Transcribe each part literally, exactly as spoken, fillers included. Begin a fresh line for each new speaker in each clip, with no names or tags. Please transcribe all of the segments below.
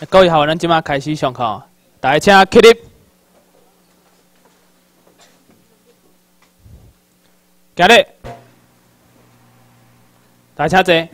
各位好，咱即马开始上课，大家请起立。今日，大家请坐。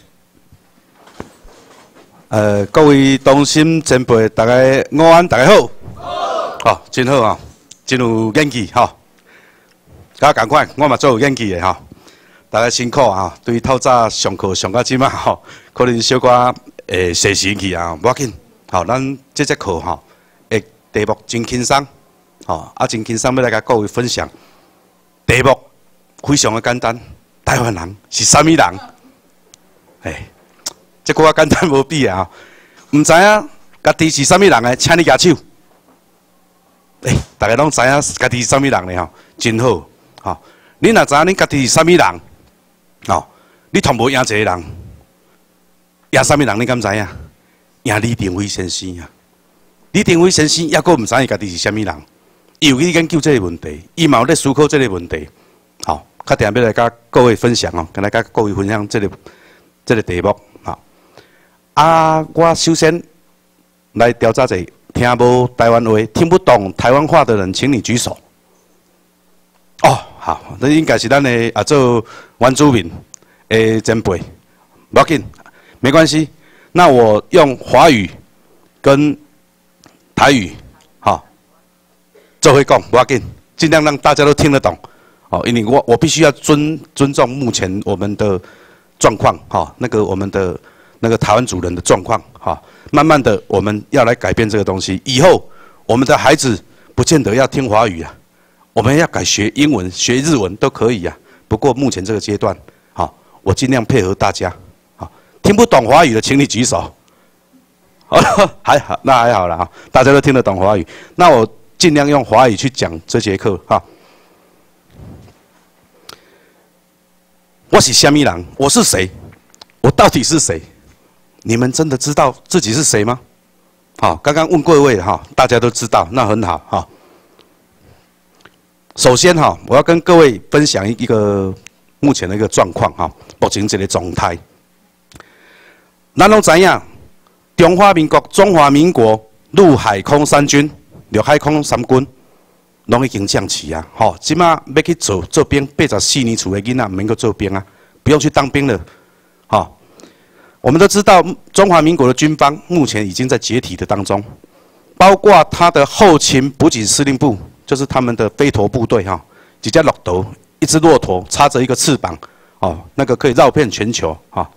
呃，各位同心前辈，大家午安，大家好。好。好，真好啊，真有元气哈。甲同款，我嘛做有元气的哈。大家辛苦啊！对于透早上课上到即马吼，可能小可诶细时去啊，无要紧。好，咱这节课吼，诶题目真轻松，吼啊真轻松，要来甲各位分享。题目非常的简单，台湾人是啥物人？诶，这个简单无比啊！唔知影家己是啥物人诶，请你举手。诶，大家拢知影家己是啥物人咧吼，真好。吼，你若知影你家己是啥物人？哦，你同无赢一个人，赢啥物人？你敢知影？赢李登辉先生啊！李登辉先生抑阁毋知影家己是啥物人，伊有去研究这个问题，伊嘛有咧思考这个问题。好、哦，较定要来甲各位分享哦，跟来甲各位分享这个这个题目。好、哦，啊，我首先来调查者，听无台湾话、听不懂台湾话的人，请你举手。哦，好，那应该是咱的啊做原住民的前辈，不要紧，没关系。那我用华语跟台语，好、哦，做会讲，不要紧，尽量让大家都听得懂。哦，因为我我必须要尊尊重目前我们的状况，哈、哦，那个我们的那个台湾主人的状况，哈、哦，慢慢的我们要来改变这个东西。以后我们的孩子不见得要听华语啊。我们要改学英文、学日文都可以啊。不过目前这个阶段，好，我尽量配合大家。好，听不懂华语的，请你举手。还好，那还好了啊，大家都听得懂华语。那我尽量用华语去讲这节课哈。我是虾米人？我是谁？我到底是谁？你们真的知道自己是谁吗？好，刚刚问各位哈，大家都知道，那很好哈。首先哈，我要跟各位分享一个目前的一个状况哈，目前这个状态。咱拢知影，中华民国中华民国陆海空三军、陆海空三军，拢已经降旗啊！吼，即马要去做做兵，八十四年厝的囡仔唔免去做兵啊，不用去当兵了。哈，我们都知道，中华民国的军方目前已经在解体的当中，包括它的后勤补给司令部。就是他们的飞驼部队哈，几架骆驼，一只骆驼插着一个翅膀，哦，那个可以绕遍全球哈。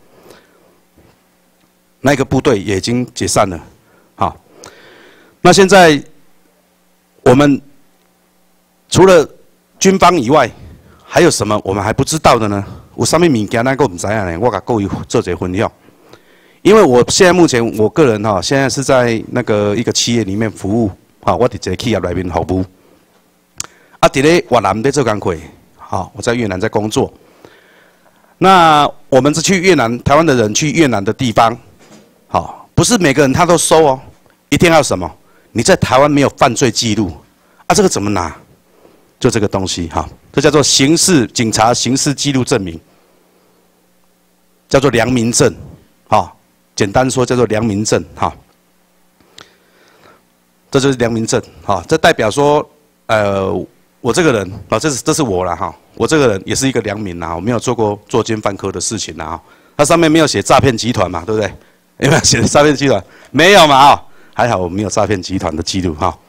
那个部队也已经解散了，好。那现在我们除了军方以外，还有什么我们还不知道的呢？有啥物物件咱个唔知影呢？我甲各位做一个分享。因为我现在目前我个人哈，现在是在那个一个企业里面服务，啊，我伫一个企业内面服务。啊，伫咧越南在做工课，好，我在越南在工作。那我们是去越南，台湾的人去越南的地方，好，不是每个人他都收哦，一定要什么？你在台湾没有犯罪记录，啊，这个怎么拿？就这个东西哈，这叫做刑事警察刑事记录证明，叫做良民证，好，简单说叫做良民证哈。这就是良民证，哈，这代表说，呃。我这个人啊，这是这是我啦哈，我这个人也是一个良民呐，我没有做过作奸犯科的事情呐，它上面没有写诈骗集团嘛，对不对？有没有写诈骗集团？没有嘛啊，还好我没有诈骗集团的记录哈。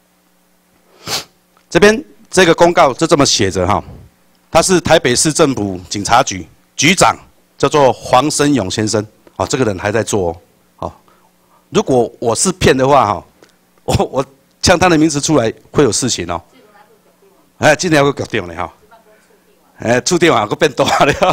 这边这个公告就这么写着哈，他是台北市政府警察局局长，叫做黄生勇先生，啊，这个人还在做哦。如果我是骗的话哈，我我呛他的名字出来会有事情哦。哎，今年有个决定嘞哈，哎，处长啊，个变大了。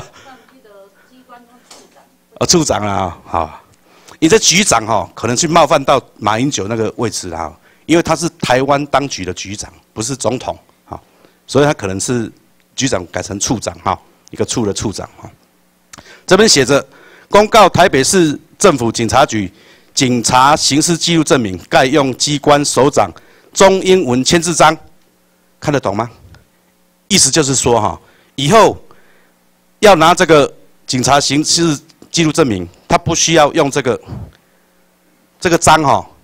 哦，处长啊，好，你这局长哈，可能去冒犯到马英九那个位置啦，因为他是台湾当局的局长，不是总统，哈，所以他可能是局长改成处长哈，一个处的处长哈。这边写着公告台北市政府警察局警察刑事记录证明，盖用机关首长中英文签字章。看得懂吗？意思就是说哈，以后要拿这个警察刑事记录证明，他不需要用这个这个章哈，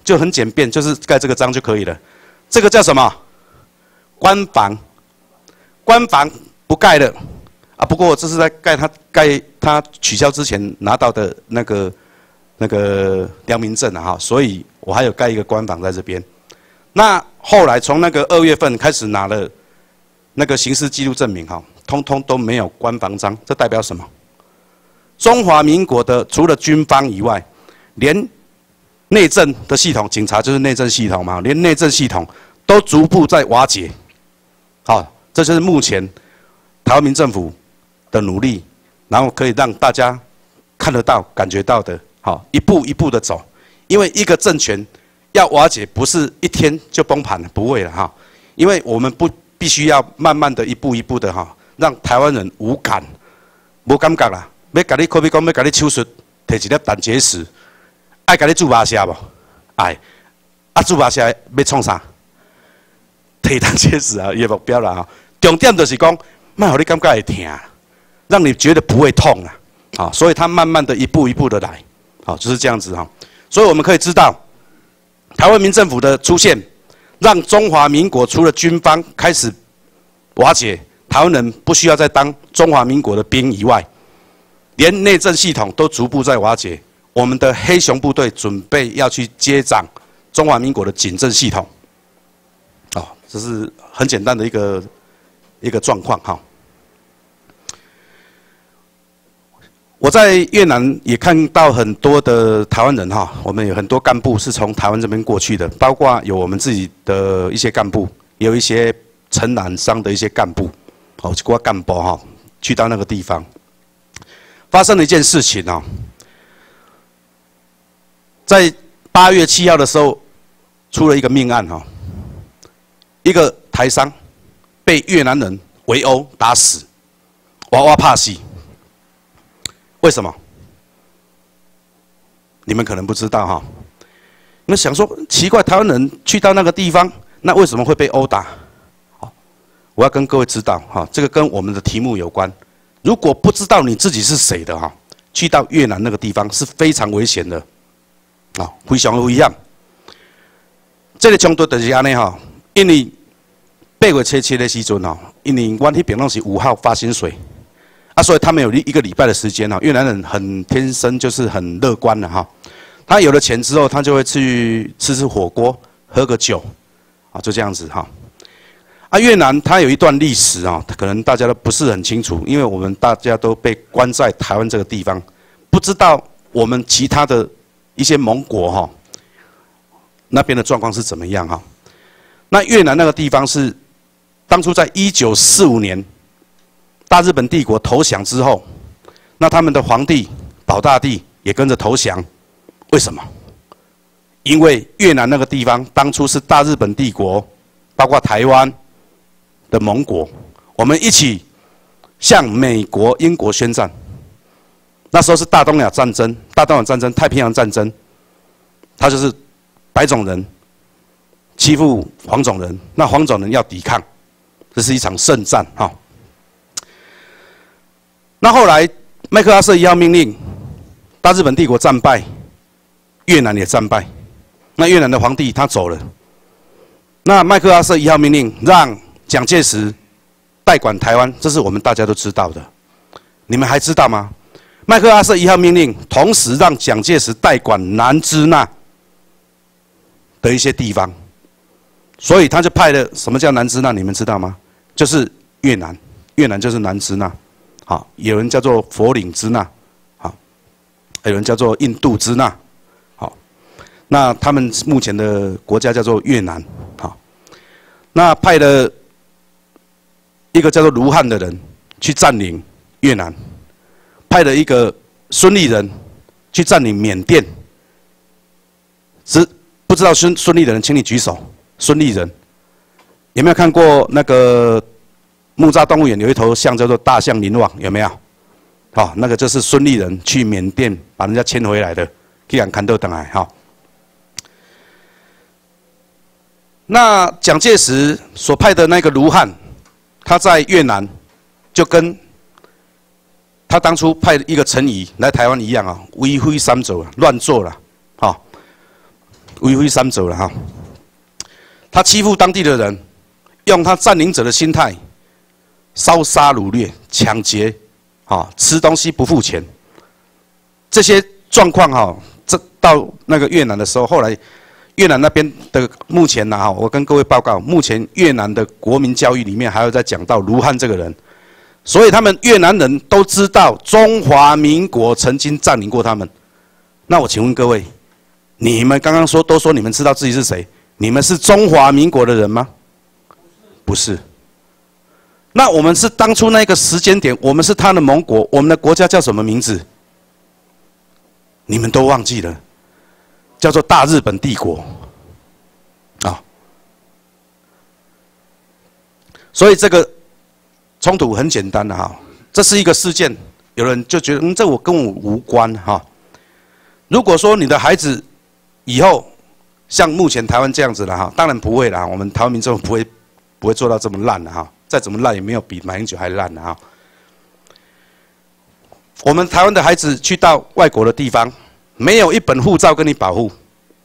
就很简便，就是盖这个章就可以了。这个叫什么？官房。官房不盖了啊，不过这是在盖他盖他取消之前拿到的那个那个良民证啊，哈，所以我还有盖一个官房在这边。那后来从那个二月份开始拿了那个刑事记录证明，哈，通通都没有官房章，这代表什么？中华民国的除了军方以外，连内政的系统，警察就是内政系统嘛，连内政系统都逐步在瓦解。好，这就是目前台湾民政府的努力，然后可以让大家看得到、感觉到的，好，一步一步的走。因为一个政权要瓦解，不是一天就崩盘了，不会了哈。因为我们不必须要慢慢的一步一步的哈，让台湾人无感、无感觉啦。要甲你可比讲，要甲你手术，摕一粒胆结石，爱甲你注麻射无？爱，啊注麻射要创啥？摕胆结石啊，伊目标啦哈。重点就是讲，莫互你感觉会痛，让你觉得不会痛啦。啊，所以他慢慢的一步一步的来，好，就是这样子哈。所以我们可以知道，台湾民政府的出现，让中华民国除了军方开始瓦解，台湾人不需要再当中华民国的兵以外，连内政系统都逐步在瓦解。我们的黑熊部队准备要去接掌中华民国的警政系统。哦，这是很简单的一个一个状况哈。我在越南也看到很多的台湾人哈，我们有很多干部是从台湾这边过去的，包括有我们自己的一些干部，也有一些承揽商的一些干部，哦，一挂干部哈，去到那个地方，发生了一件事情啊，在八月七号的时候，出了一个命案哈。一个台商被越南人围殴打死，娃娃怕死。为什么？你们可能不知道哈。你们想说奇怪，台湾人去到那个地方，那为什么会被殴打？好，我要跟各位知道哈，这个跟我们的题目有关。如果不知道你自己是谁的哈，去到越南那个地方是非常危险的，啊，非常危险。这个冲突就是安尼哈。因为八月七七的时阵哦，因为阮迄边拢是五号发薪水，啊，所以他们有一个礼拜的时间哦。越南人很天生就是很乐观的哈，他有了钱之后，他就会去吃吃火锅，喝个酒，啊，就这样子哈。啊，越南它有一段历史啊，可能大家都不是很清楚，因为我们大家都被关在台湾这个地方，不知道我们其他的一些盟国哈，那边的状况是怎么样哈。那越南那个地方是当初在一九四五年大日本帝国投降之后，那他们的皇帝保大帝也跟着投降。为什么？因为越南那个地方当初是大日本帝国，包括台湾的盟国，我们一起向美国、英国宣战。那时候是大东亚战争、大东亚战争、太平洋战争，他就是白种人欺负黄种人，那黄种人要抵抗，这是一场圣战哈。那后来麦克阿瑟一号命令，大日本帝国战败，越南也战败，那越南的皇帝他走了，那麦克阿瑟一号命令让蒋介石代管台湾，这是我们大家都知道的。你们还知道吗？麦克阿瑟一号命令同时让蒋介石代管南支那的一些地方。所以他就派了什么叫南支那？你们知道吗？就是越南，越南就是南支那。好，有人叫做佛领支那，好，有人叫做印度支那，好，那他们目前的国家叫做越南，好，那派了一个叫做卢汉的人去占领越南，派了一个孙立人去占领缅甸。知不知道孙孙立人？请你举手。孙立人有没有看过那个木栅动物园有一头象叫做大象林旺？有没有？好、哦，那个就是孙立人去缅甸把人家牵回来的，去让看到等来哈。那蒋介石所派的那个卢汉，他在越南就跟他当初派一个陈仪来台湾一样啊，为非三走啊，乱做了，好、哦， 为非三者了哈。他欺负当地的人，用他占领者的心态，烧杀掳掠、抢劫，啊，吃东西不付钱，这些状况哈，这到那个越南的时候，后来越南那边的目前呢哈，我跟各位报告，目前越南的国民教育里面还有在讲到卢汉这个人，所以他们越南人都知道中华民国曾经占领过他们。那我请问各位，你们刚刚说都说你们知道自己是谁？你们是中华民国的人吗？不是。那我们是当初那个时间点，我们是他的盟国，我们的国家叫什么名字？你们都忘记了，叫做大日本帝国。啊，所以这个冲突很简单的哈，这是一个事件，有人就觉得嗯，这我跟我无关哈。如果说你的孩子以后像目前台湾这样子了哈，当然不会啦，我们台湾民众不会不会做到这么烂的哈，再怎么烂也没有比马英九还烂的哈。我们台湾的孩子去到外国的地方，没有一本护照跟你保护，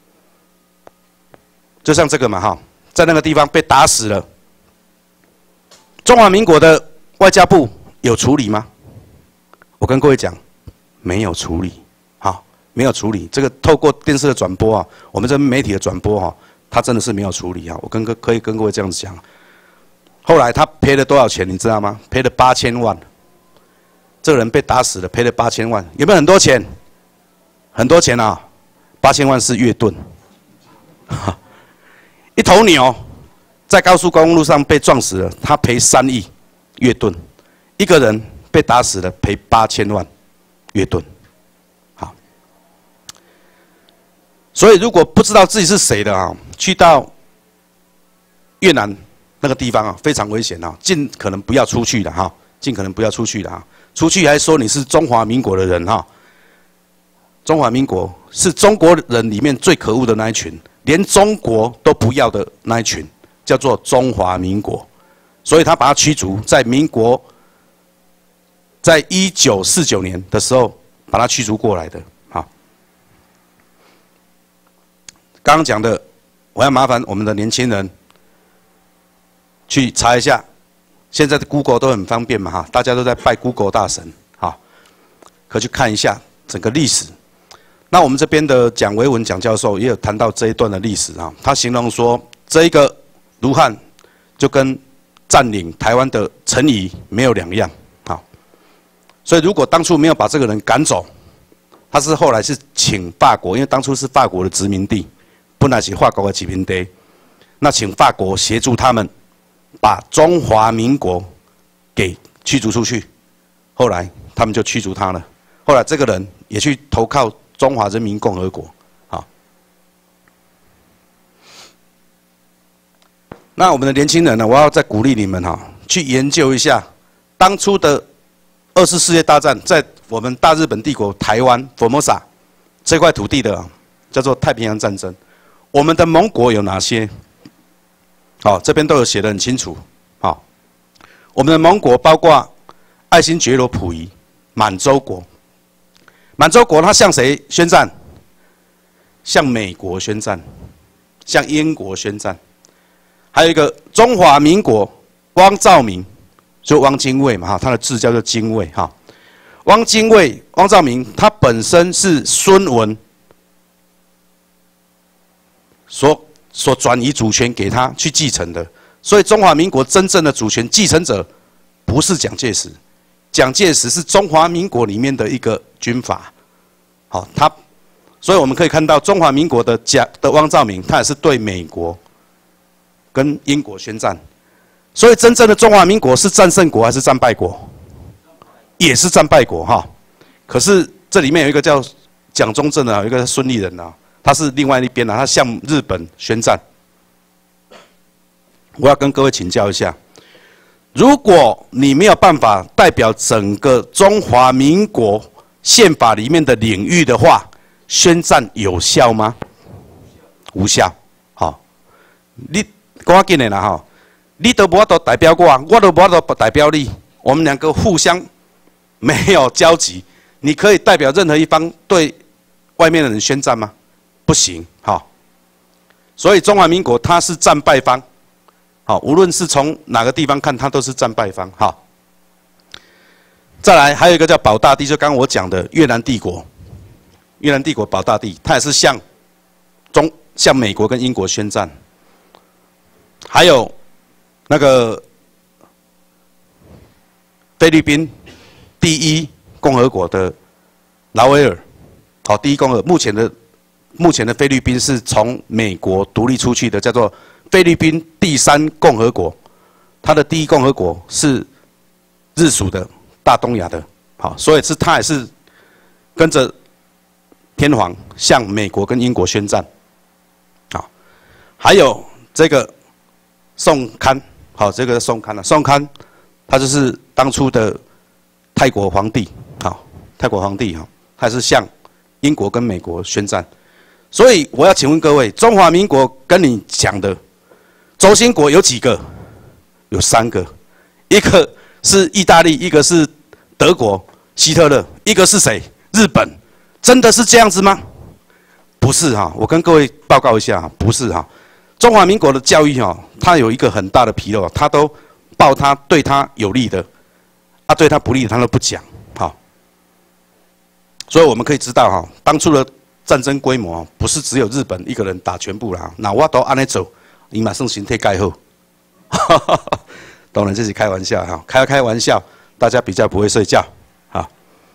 就像这个嘛哈，在那个地方被打死了，中华民国的外交部有处理吗？我跟各位讲，没有处理。没有处理，这个透过电视的转播啊，我们这媒体的转播哈、啊，他真的是没有处理啊。我跟各可以跟各位这样子讲。后来他赔了多少钱，你知道吗？赔了八千万。这个人被打死了，赔了八千万，有没有很多钱？很多钱啊！八千万是越盾，一头牛在高速公路上被撞死了，他赔三亿越盾。一个人被打死了，赔八千万越盾。所以，如果不知道自己是谁的啊，去到越南那个地方啊，非常危险啊，尽可能不要出去的哈，尽可能不要出去的啊。出去还说你是中华民国的人哈，中华民国是中国人里面最可恶的那一群，连中国都不要的那一群，叫做中华民国。所以他把他驱逐，在民国，在一九四九年的时候把他驱逐过来的。刚刚讲的，我要麻烦我们的年轻人去查一下，现在的 Google 都很方便嘛哈，大家都在拜 Google 大神哈，可去看一下整个历史。那我们这边的蒋维文蒋教授也有谈到这一段的历史啊，他形容说这一个卢汉就跟占领台湾的陈仪没有两样啊，所以如果当初没有把这个人赶走，他是后来是请法国，因为当初是法国的殖民地。本来是法国的殖民地，那请法国协助他们把中华民国给驱逐出去。后来他们就驱逐他了。后来这个人也去投靠中华人民共和国。好，那我们的年轻人呢，我要再鼓励你们哈，去研究一下当初的二次世界大战，在我们大日本帝国台湾 Formosa 这块土地的叫做太平洋战争。我们的盟国有哪些？好，这边都有写得很清楚。好，我们的盟国包括爱新觉罗溥仪、满洲国。满洲国它向谁宣战？向美国宣战，向英国宣战。还有一个中华民国，汪兆铭，就汪精卫嘛哈，他的字叫做精卫哈。汪精卫、汪兆铭，他本身是孙文。所所转移主权给他去继承的，所以中华民国真正的主权继承者不是蒋介石，蒋介石是中华民国里面的一个军阀，好，他，所以我们可以看到中华民国的蒋的汪兆铭，他也是对美国跟英国宣战，所以真正的中华民国是战胜国还是战败国？也是战败国哈。可是这里面有一个叫蒋中正的，有一个孙立人啊。他是另外一边啊，他向日本宣战。我要跟各位请教一下，如果你没有办法代表整个中华民国宪法里面的领域的话，宣战有效吗？无效。好，你赶紧的啦哈，你都无法度代表我，我都无法度代表你，我们两个互相没有交集，你可以代表任何一方对外面的人宣战吗？不行，好， 所以中华民国它是战败方，好，无论是从哪个地方看，它都是战败方。好，再来还有一个叫保大帝，就刚刚我讲的越南帝国，越南帝国保大帝，它也是向中向美国跟英国宣战。还有那个菲律宾第一共和国的劳维尔，好，第一共和目前的。目前的菲律宾是从美国独立出去的，叫做菲律宾第三共和国。它的第一共和国是日属的大东亚的，好，所以是它也是跟着天皇向美国跟英国宣战。好，还有这个宋堪，好，这个宋堪啊，宋堪他就是当初的泰国皇帝，好，泰国皇帝哈，他是向英国跟美国宣战。所以我要请问各位，中华民国跟你讲的轴心国有几个？有三个，一个是意大利，一个是德国希特勒，一个是谁？日本。真的是这样子吗？不是哈，我跟各位报告一下哈，不是哈。中华民国的教育哈，它有一个很大的纰漏，它都报它对它有利的，啊，对它不利的它都不讲，好。所以我们可以知道哈，当初的战争规模不是只有日本一个人打全部啦，那我都按呢走，伊马上形态盖好。当然这是开玩笑哈，开开玩笑，大家比较不会睡觉啊。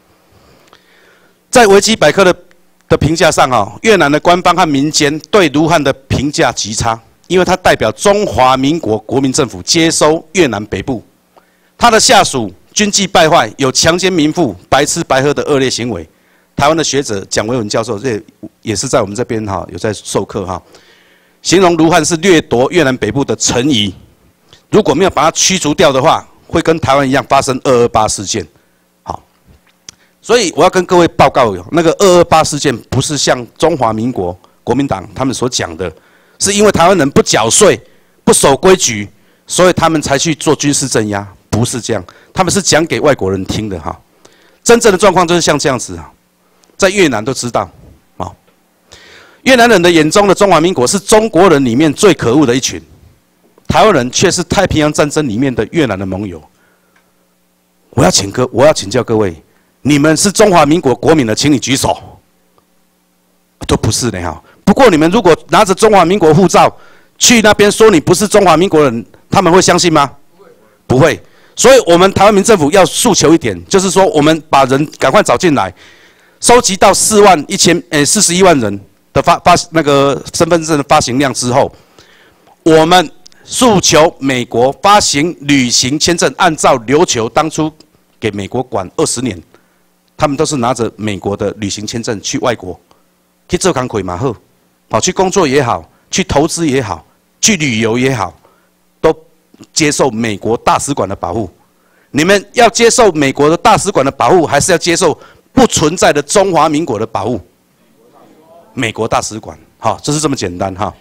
在维基百科的的评价上哈，越南的官方和民间对卢汉的评价极差，因为他代表中华民国国民政府接收越南北部，他的下属军纪败坏，有强奸民妇、白吃白喝的恶劣行为。台湾的学者蒋维文教授，这也是在我们这边哈有在授课哈，形容卢汉是掠夺越南北部的陈仪，如果没有把他驱逐掉的话，会跟台湾一样发生二二八事件。好，所以我要跟各位报告，那个二二八事件不是像中华民国国民党他们所讲的，是因为台湾人不缴税、不守规矩，所以他们才去做军事镇压，不是这样，他们是讲给外国人听的哈。真正的状况就是像这样子啊。在越南都知道，啊，越南人的眼中的中华民国是中国人里面最可恶的一群，台湾人却是太平洋战争里面的越南的盟友。我要请各，我要请教各位，你们是中华民国国民的，请你举手。都不是的哈。不过你们如果拿着中华民国护照去那边说你不是中华民国人，他们会相信吗？不会。所以我们台湾民政府要诉求一点，就是说我们把人赶快找进来。收集到四万一千诶四十一万人的发发那个身份证的发行量之后，我们诉求美国发行旅行签证，按照琉球当初给美国管二十年，他们都是拿着美国的旅行签证去外国去做工作嘛好，好去工作也好，去投资也好，去旅游也好，都接受美国大使馆的保护。你们要接受美国的大使馆的保护，还是要接受不存在的中华民国的保护？美国大使馆，好，这是这么简单哈。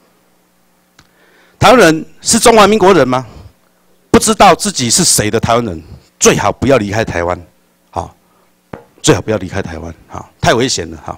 台湾人是中华民国人吗？不知道自己是谁的台湾人，最好不要离开台湾，好，最好不要离开台湾，好，太危险了哈。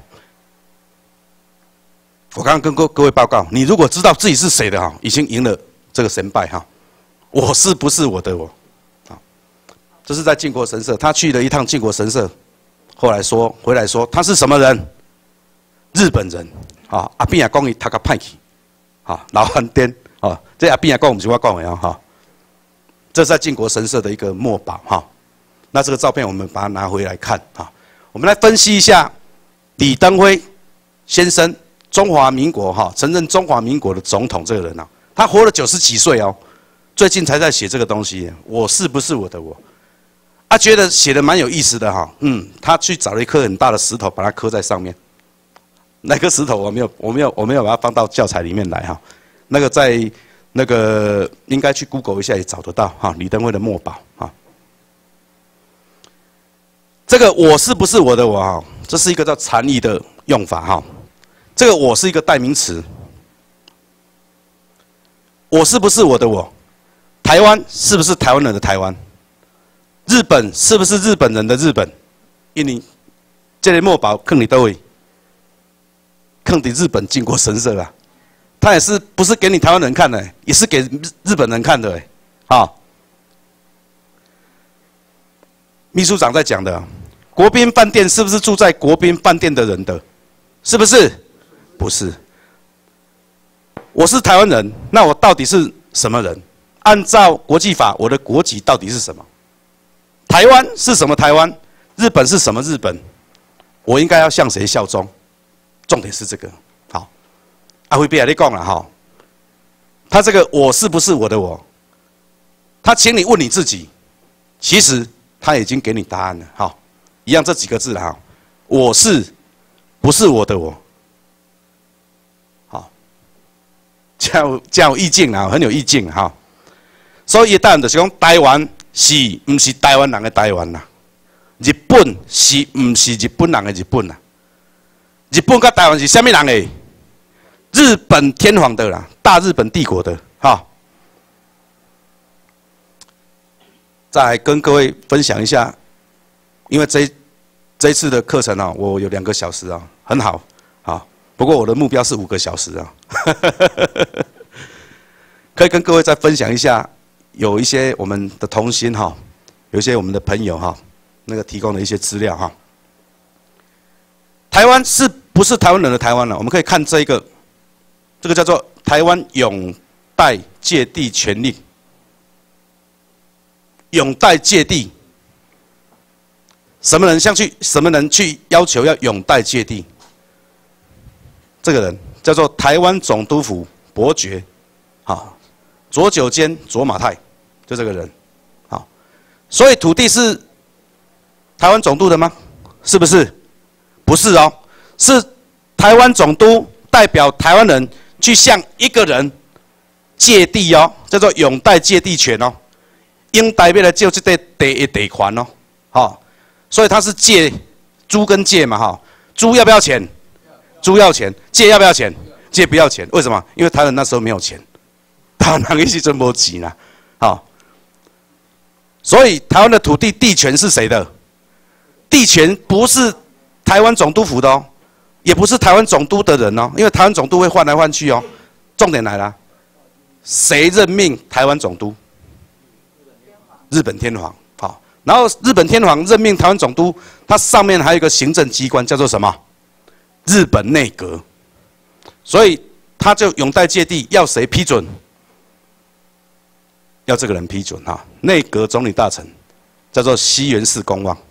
我刚刚跟各各位报告，你如果知道自己是谁的哈，已经赢了这个神拜哈。我是不是我的我？啊，这是在靖国神社，他去了一趟靖国神社。后来说回来说他是什么人？日本人啊！阿扁也讲伊读个歹去，啊，老汉颠啊！这阿扁也讲不是我讲的啊！哈，这是在靖国神社的一个墨宝哈。那这个照片我们把它拿回来看啊，我们来分析一下李登辉先生，中华民国哈承认中华民国的总统这个人啊，他活了九十几岁哦，最近才在写这个东西。我是不是我的我？他觉得写的蛮有意思的哈，嗯，他去找了一颗很大的石头，把它刻在上面。那颗石头我没有，我没有，我没有把它放到教材里面来哈。那个在那个应该去 Google 一下也找得到哈，李登辉的墨宝哈。这个我是不是我的我哈？这是一个叫禅意的用法哈。这个我是一个代名词。我是不是我的我？台湾是不是台湾人的台湾？日本是不是日本人的日本？印尼这类墨宝坑里都会，坑在日本靖国神社啊， 他也是不是给你台湾人看的，也是给日本人看的，哎，好。秘书长在讲的，国宾饭店是不是住在国宾饭店的人的？是不是？不是。我是台湾人，那我到底是什么人？按照国际法，我的国籍到底是什么？台湾是什么台湾？日本是什么日本？我应该要向谁效忠？重点是这个。好，阿辉别你讲了哈，他这个我是不是我的我？他请你问你自己，其实他已经给你答案了。好，一样这几个字了哈，我是不是我的我？好，这样这样有意境啊，很有意境哈。所以答案就是讲，台湾是唔是台湾人的台湾啦？日本是唔是日本人的日本啦？日本跟台湾是什么人的？日本天皇的啦，大日本帝国的哈。再来跟各位分享一下，因为这这一次的课程啊，我有两个小时啊，很好，好。不过我的目标是五个小时啊，可以跟各位再分享一下，有一些我们的同心哈，有一些我们的朋友哈，那个提供的一些资料哈。台湾是不是台湾人的台湾呢？我们可以看这一个，这个叫做台湾永代借地权利。永代借地，什么人向去？什么人去要求要永代借地？这个人叫做台湾总督府伯爵，好，左九间左马太，就这个人，好，所以土地是台湾总督的吗？是不是？不是哦，是台湾总督代表台湾人去向一个人借地哦，叫做永代借地权哦。应代表来借这块地的地权哦，好，所以他是借租跟借嘛哈，租要不要钱？租要钱，借要不要钱？借不要钱，为什么？因为台湾那时候没有钱，台湾人一时真没钱啦，好，所以台湾的土地地权是谁的？地权不是台湾总督府的哦，也不是台湾总督的人哦，因为台湾总督会换来换去哦。重点来了，谁任命台湾总督？日本天皇，好，然后日本天皇任命台湾总督，它上面还有一个行政机关叫做什么？日本内阁，所以他就永代借地要谁批准？要这个人批准哈，内阁总理大臣叫做西园寺公望。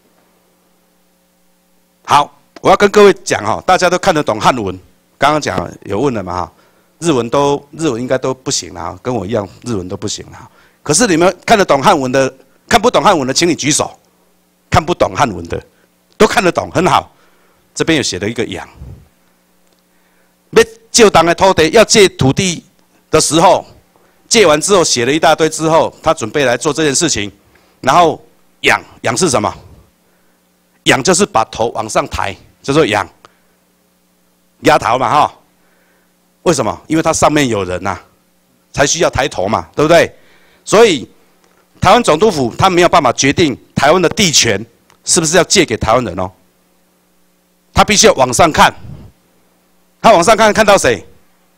好，我要跟各位讲哈，大家都看得懂汉文，刚刚讲有问了嘛哈，日文都日文应该都不行了哈，跟我一样日文都不行了。可是你们看得懂汉文的，看不懂汉文的，请你举手。看不懂汉文的，都看得懂，很好。这边有写了一个“养”，要借当的土地，要借土地的时候，借完之后写了一大堆之后，他准备来做这件事情，然后“养”养是什么？仰就是把头往上抬，叫做仰，压头嘛哈。为什么？因为它上面有人呐、啊，才需要抬头嘛，对不对？所以台湾总督府他没有办法决定台湾的地权是不是要借给台湾人哦，他必须要往上看，他往上看看到谁？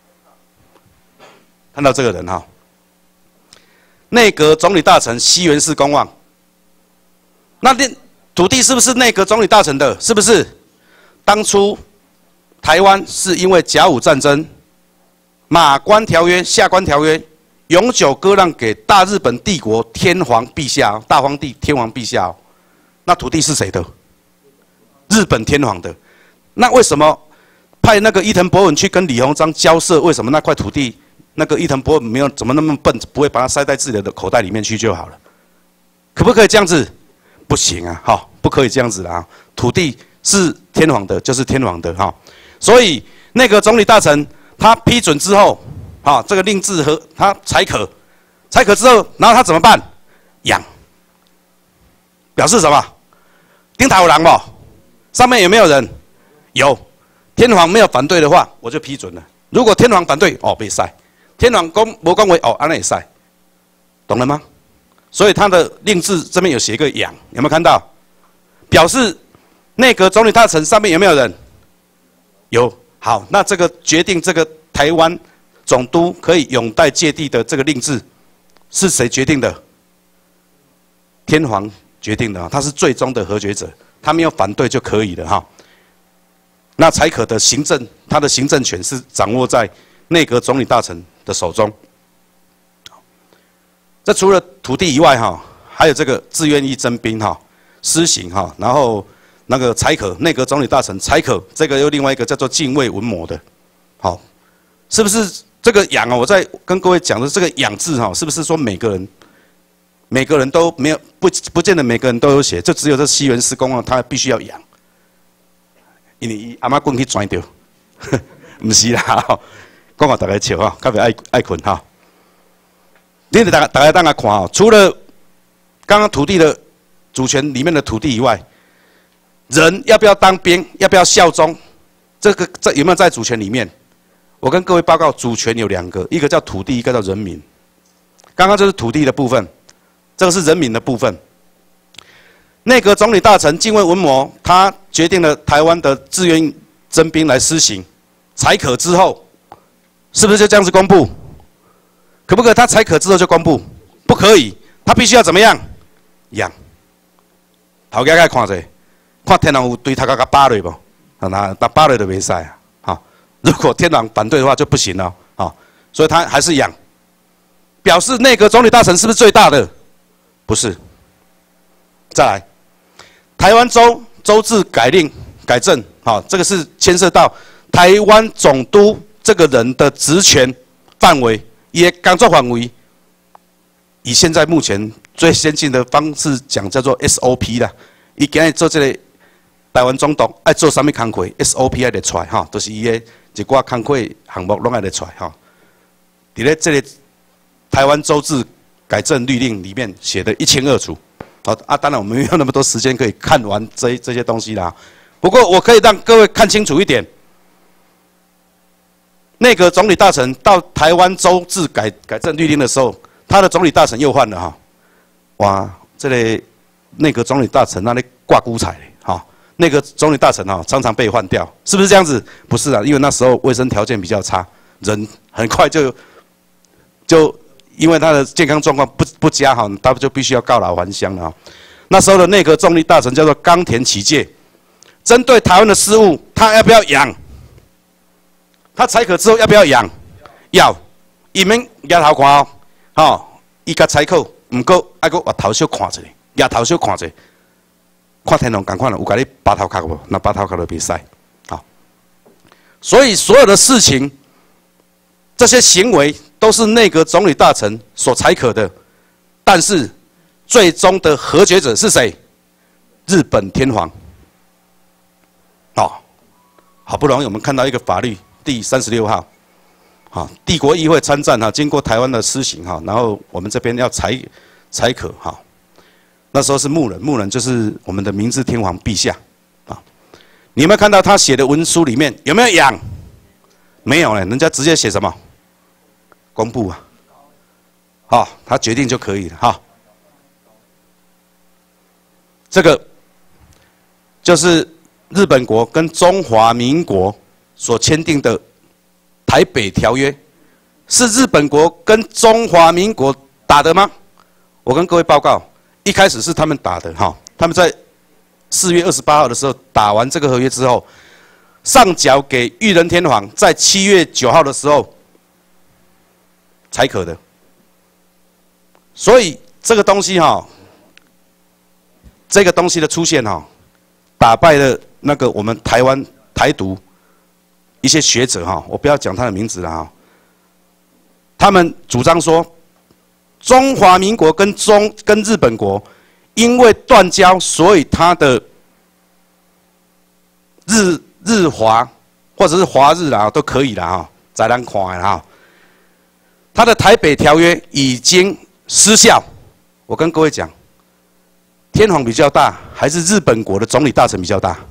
看到这个人哈，内阁总理大臣西园寺公望，那那土地是不是内阁总理大臣的？是不是？当初台湾是因为甲午战争，马关条约、下关条约，永久割让给大日本帝国天皇陛下，大皇帝天皇陛下。那土地是谁的？日本天皇的。那为什么派那个伊藤博文去跟李鸿章交涉？为什么那块土地？那个伊藤博文没有怎么那么笨，不会把它塞在自己的口袋里面去就好了？可不可以这样子？不行啊，哈，不可以这样子的啊！土地是天皇的，就是天皇的哈。所以那个总理大臣他批准之后，啊，这个令制和他采可，采可之后，然后他怎么办？养，表示什么？顶头有人不？上面有没有人？有，天皇没有反对的话，我就批准了。如果天皇反对，哦，被塞。天皇公无讲话，哦，安尼也塞，懂了吗？所以他的令制这边有写一个养，有没有看到？表示内阁总理大臣上面有没有人？有。好，那这个决定这个台湾总督可以拥戴芥蒂的这个令制，是谁决定的？天皇决定的，他是最终的核决者，他没有反对就可以了哈。那采可的行政，他的行政权是掌握在内阁总理大臣的手中。这除了土地以外哈，还有这个自愿役征兵哈，施行哈，然后那个采可内阁总理大臣采可，这个又另外一个叫做禁卫文模的，好，是不是这个养啊？我在跟各位讲的这个养字哈，是不是说每个人每个人都没有不不见得每个人都有写，就只有这西园施工啊，他必须要养，因为伊阿妈棍去转掉，不是啦，讲话大家笑哈，特别爱爱困哈。你得大家大家大家看哦，除了刚刚土地的主权里面的土地以外，人要不要当兵，要不要效忠，这个这有没有在主权里面？我跟各位报告，主权有两个，一个叫土地，一个叫人民。刚刚这是土地的部分，这个是人民的部分。内阁总理大臣禁卫文模，他决定了台湾的自愿征兵来施行，采可之后，是不是就这样子公布？可不可以？他采可之后就公布？不可以，他必须要怎么样？养。头家该看者，看天皇有对他个巴雷不？啊，那那巴雷都没赛啊！好，如果天皇反对的话就不行了啊！所以他还是养，表示内阁总理大臣是不是最大的？不是。再来，台湾州州治改令改正，好，这个是牵涉到台湾总督这个人的职权范围。也工作范围，以现在目前最先进的方式讲，叫做 S O P 啦。伊今日做这个台湾总督爱做啥物工课 ，S O P 爱列出来哈，都、就是伊的一寡工课项目拢爱列出来哈。伫咧这个台湾州治改正律令里面写得一清二楚。好啊，当然我们没有那么多时间可以看完这这些东西啦。不过我可以让各位看清楚一点。内阁总理大臣到台湾州治改改正律令的时候，他的总理大臣又换了哈，哇，这类内阁总理大臣那里挂孤彩哈，内阁总理大臣哈常常被换掉，是不是这样子？不是啊，因为那时候卫生条件比较差，人很快就就因为他的健康状况不不佳哈，他就必须要告老还乡了哈。那时候的内阁总理大臣叫做冈田启介，针对台湾的事务，他要不要养？他采可之后要不要养？要，伊免抬头看哦，吼，伊甲采可，毋过爱阁挖头小看一下，抬头小看一下，看天龙共款啦，有甲你拔头壳无？那拔头壳就袂使，好。所以所有的事情，这些行为都是内阁总理大臣所采可的，但是最终的核决者是谁？日本天皇。哦，好不容易我们看到一个法律。第三十六号，好，帝国议会参战哈，经过台湾的施行哈，然后我们这边要采采可哈，那时候是牧人，牧人就是我们的明治天皇陛下啊。你有没有看到他写的文书里面有没有养？没有呢，人家直接写什么？公布啊，好，他决定就可以了哈。这个就是日本国跟中华民国所签订的台北条约，是日本国跟中华民国打的吗？我跟各位报告，一开始是他们打的哈，他们在四月二十八号的时候打完这个合约之后，上缴给裕仁天皇，在七月九号的时候采可的。所以这个东西哈，这个东西的出现哈，打败了那个我们台湾台独。一些学者哈，我不要讲他的名字了哈。他们主张说，中华民国跟中跟日本国因为断交，所以他的日日华或者是华日啦都可以啦哈，在咱看的哈。他的台北条约已经失效。我跟各位讲，天皇比较大，还是日本国的总理大臣比较大？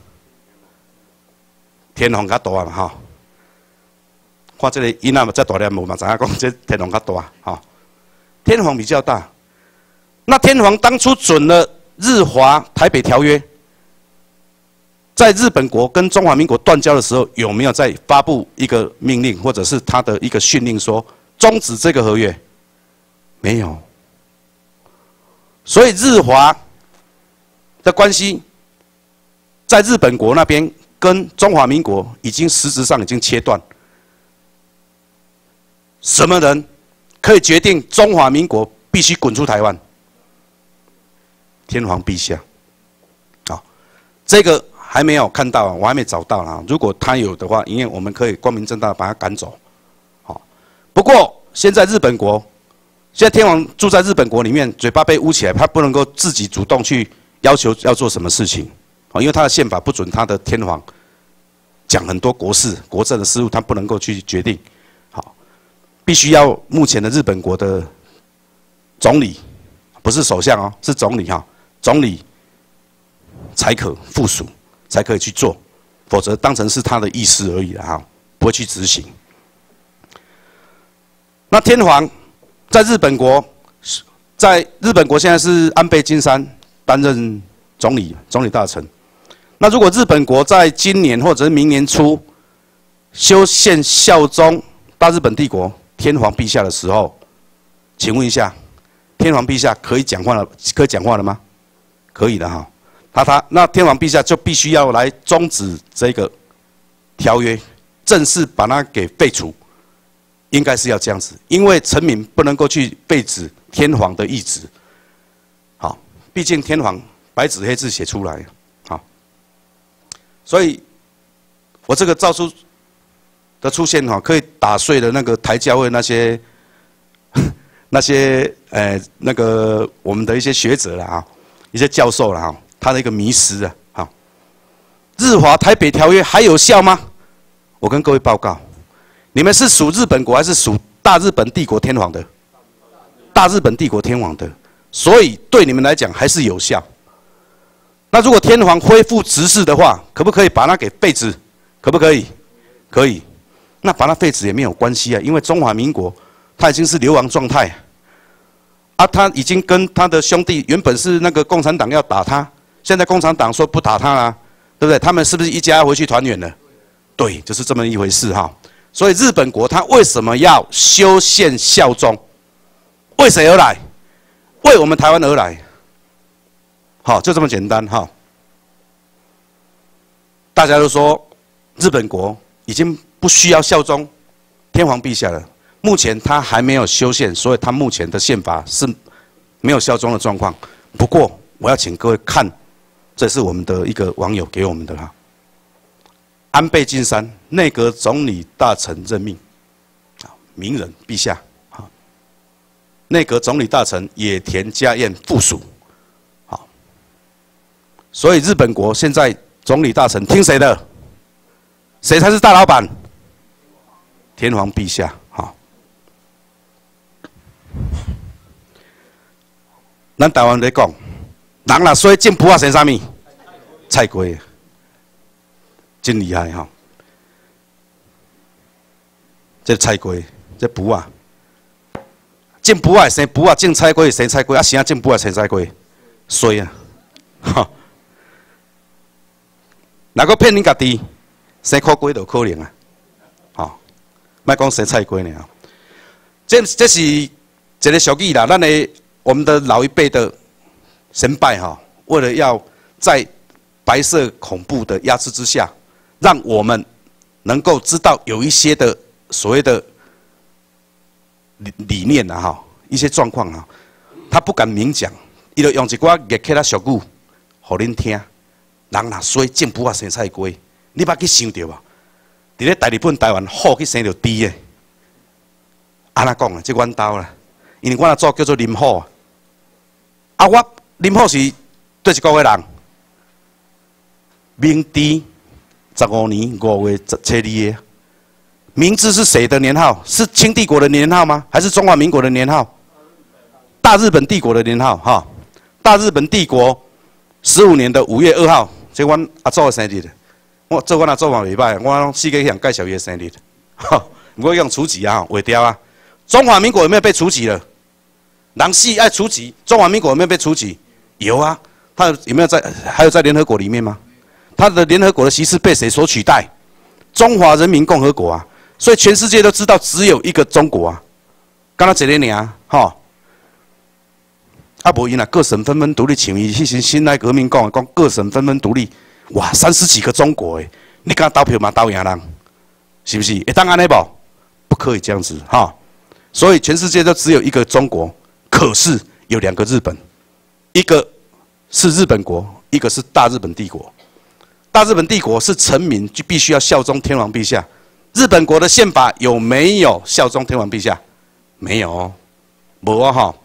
天皇较大嘛哈，看这个囡仔嘛，遮大粒无嘛，知影讲这天皇较大哈。天皇比较大，那天皇当初准了日华台北条约， 在日本国跟中华民国断交的时候，有没有在发布一个命令，或者是他的一个训令说终止这个合约？没有。所以日华的关系，在日本国那边跟中华民国已经实质上已经切断。什么人可以决定中华民国必须滚出台湾？天皇陛下。好，这个还没有看到，我还没找到啊。如果他有的话，因为我们可以光明正大把他赶走。好，不过现在日本国，现在天皇住在日本国里面，嘴巴被捂起来，他不能够自己主动去要求要做什么事情。啊，因为他的宪法不准他的天皇讲很多国事、国政的事务，他不能够去决定。好，必须要目前的日本国的总理，不是首相哦，是总理哈，总理才可附属。才可以去做，否则当成是他的意思而已了哈，不会去执行。那天皇在日本国，在日本国现在是安倍晋三担任总理，总理大臣。那如果日本国在今年或者是明年初修宪效忠大日本帝国天皇陛下的时候，请问一下，天皇陛下可以讲话了？可以讲话了吗？可以的哈。他他那天皇陛下就必须要来终止这个条约，正式把它给废除，应该是要这样子，因为臣民不能够去废止天皇的意志。好，毕竟天皇白纸黑字写出来，好，所以我这个诏书的出现哈，可以打碎了那个台教会那些那些呃那个我们的一些学者啦啊，一些教授啦哈。他的一个迷失啊，好，日华台北条约还有效吗？我跟各位报告，你们是属日本国还是属大日本帝国天皇的？大日本帝国天皇的，所以对你们来讲还是有效。那如果天皇恢复职事的话，可不可以把它给废止？可不可以？可以。那把它废止也没有关系啊，因为中华民国它已经是流亡状态啊，他已经跟他的兄弟原本是那个共产党要打他。现在共产党说不打他啦，对不对？他们是不是一家要回去团圆了？对，就是这么一回事哈。所以日本国他为什么要修宪效忠？为谁而来？为我们台湾而来。好，就这么简单哈。大家都说日本国已经不需要效忠天皇陛下了。目前他还没有修宪，所以他目前的宪法是没有效忠的状况。不过我要请各位看。这是我们的一个网友给我们的哈，安倍晋三内阁总理大臣任命，啊，名人陛下，好，内阁总理大臣野田佳彦附属，好，所以日本国现在总理大臣听谁的？谁才是大老板？天皇陛下，好，咱台湾在讲。人若说进补啊，生啥物？菜龟，真厉害哈！这菜龟，这补啊，进补啊生补啊，进菜龟生菜龟，啊生进补啊生菜龟，衰啊！哈，若个骗恁家己，生苦龟就可能啊！好，莫讲生菜龟呢。这这是一个俗语啦，咱的我们的老一辈的。神拜哈，为了要在白色恐怖的压制之下，让我们能够知道有一些的所谓的理理念啊哈，一些状况啊，他不敢明讲，伊就用一寡热气啦俗语，互恁听。人若说进步啊生菜龟，你捌去想着无？伫咧大日本台湾好去生着猪的，安怎讲啊？即阮兜啦，因为阮阿祖叫做林虎啊，啊我。林虎是对一个月人，明治十五年五月初二的，明治是谁的年号？是清帝国的年号吗？还是中华民国的年号？大日本帝国的年号哈。大日本帝国十五年的五月二号，这阮阿祖的生日。我做阮阿祖嘛袂歹，我四个向介绍伊的生日。哈，不过用除籍啊，毁掉啊。中华民国有没有被除籍了？人死爱除籍，中华民国有没有被除籍？有啊，他有没有在？还有在联合国里面吗？ 它的联合国的席次被谁所取代？中华人民共和国啊！所以全世界都知道只有一个中国啊，刚刚一个尔，吼。啊，无因啊，各省纷纷独立，像伊迄时辛亥革命讲的，讲各省纷纷独立，哇，三十几个中国诶，你敢投票嘛投赢人，是不是？会当安尼无？不可以这样子哈。所以全世界都只有一个中国，可是有两个日本，一个是日本国，一个是大日本帝国。大日本帝国是臣民就必须要效忠天皇陛下，日本国的宪法有没有效忠天皇陛下？没有哦，无啊哈。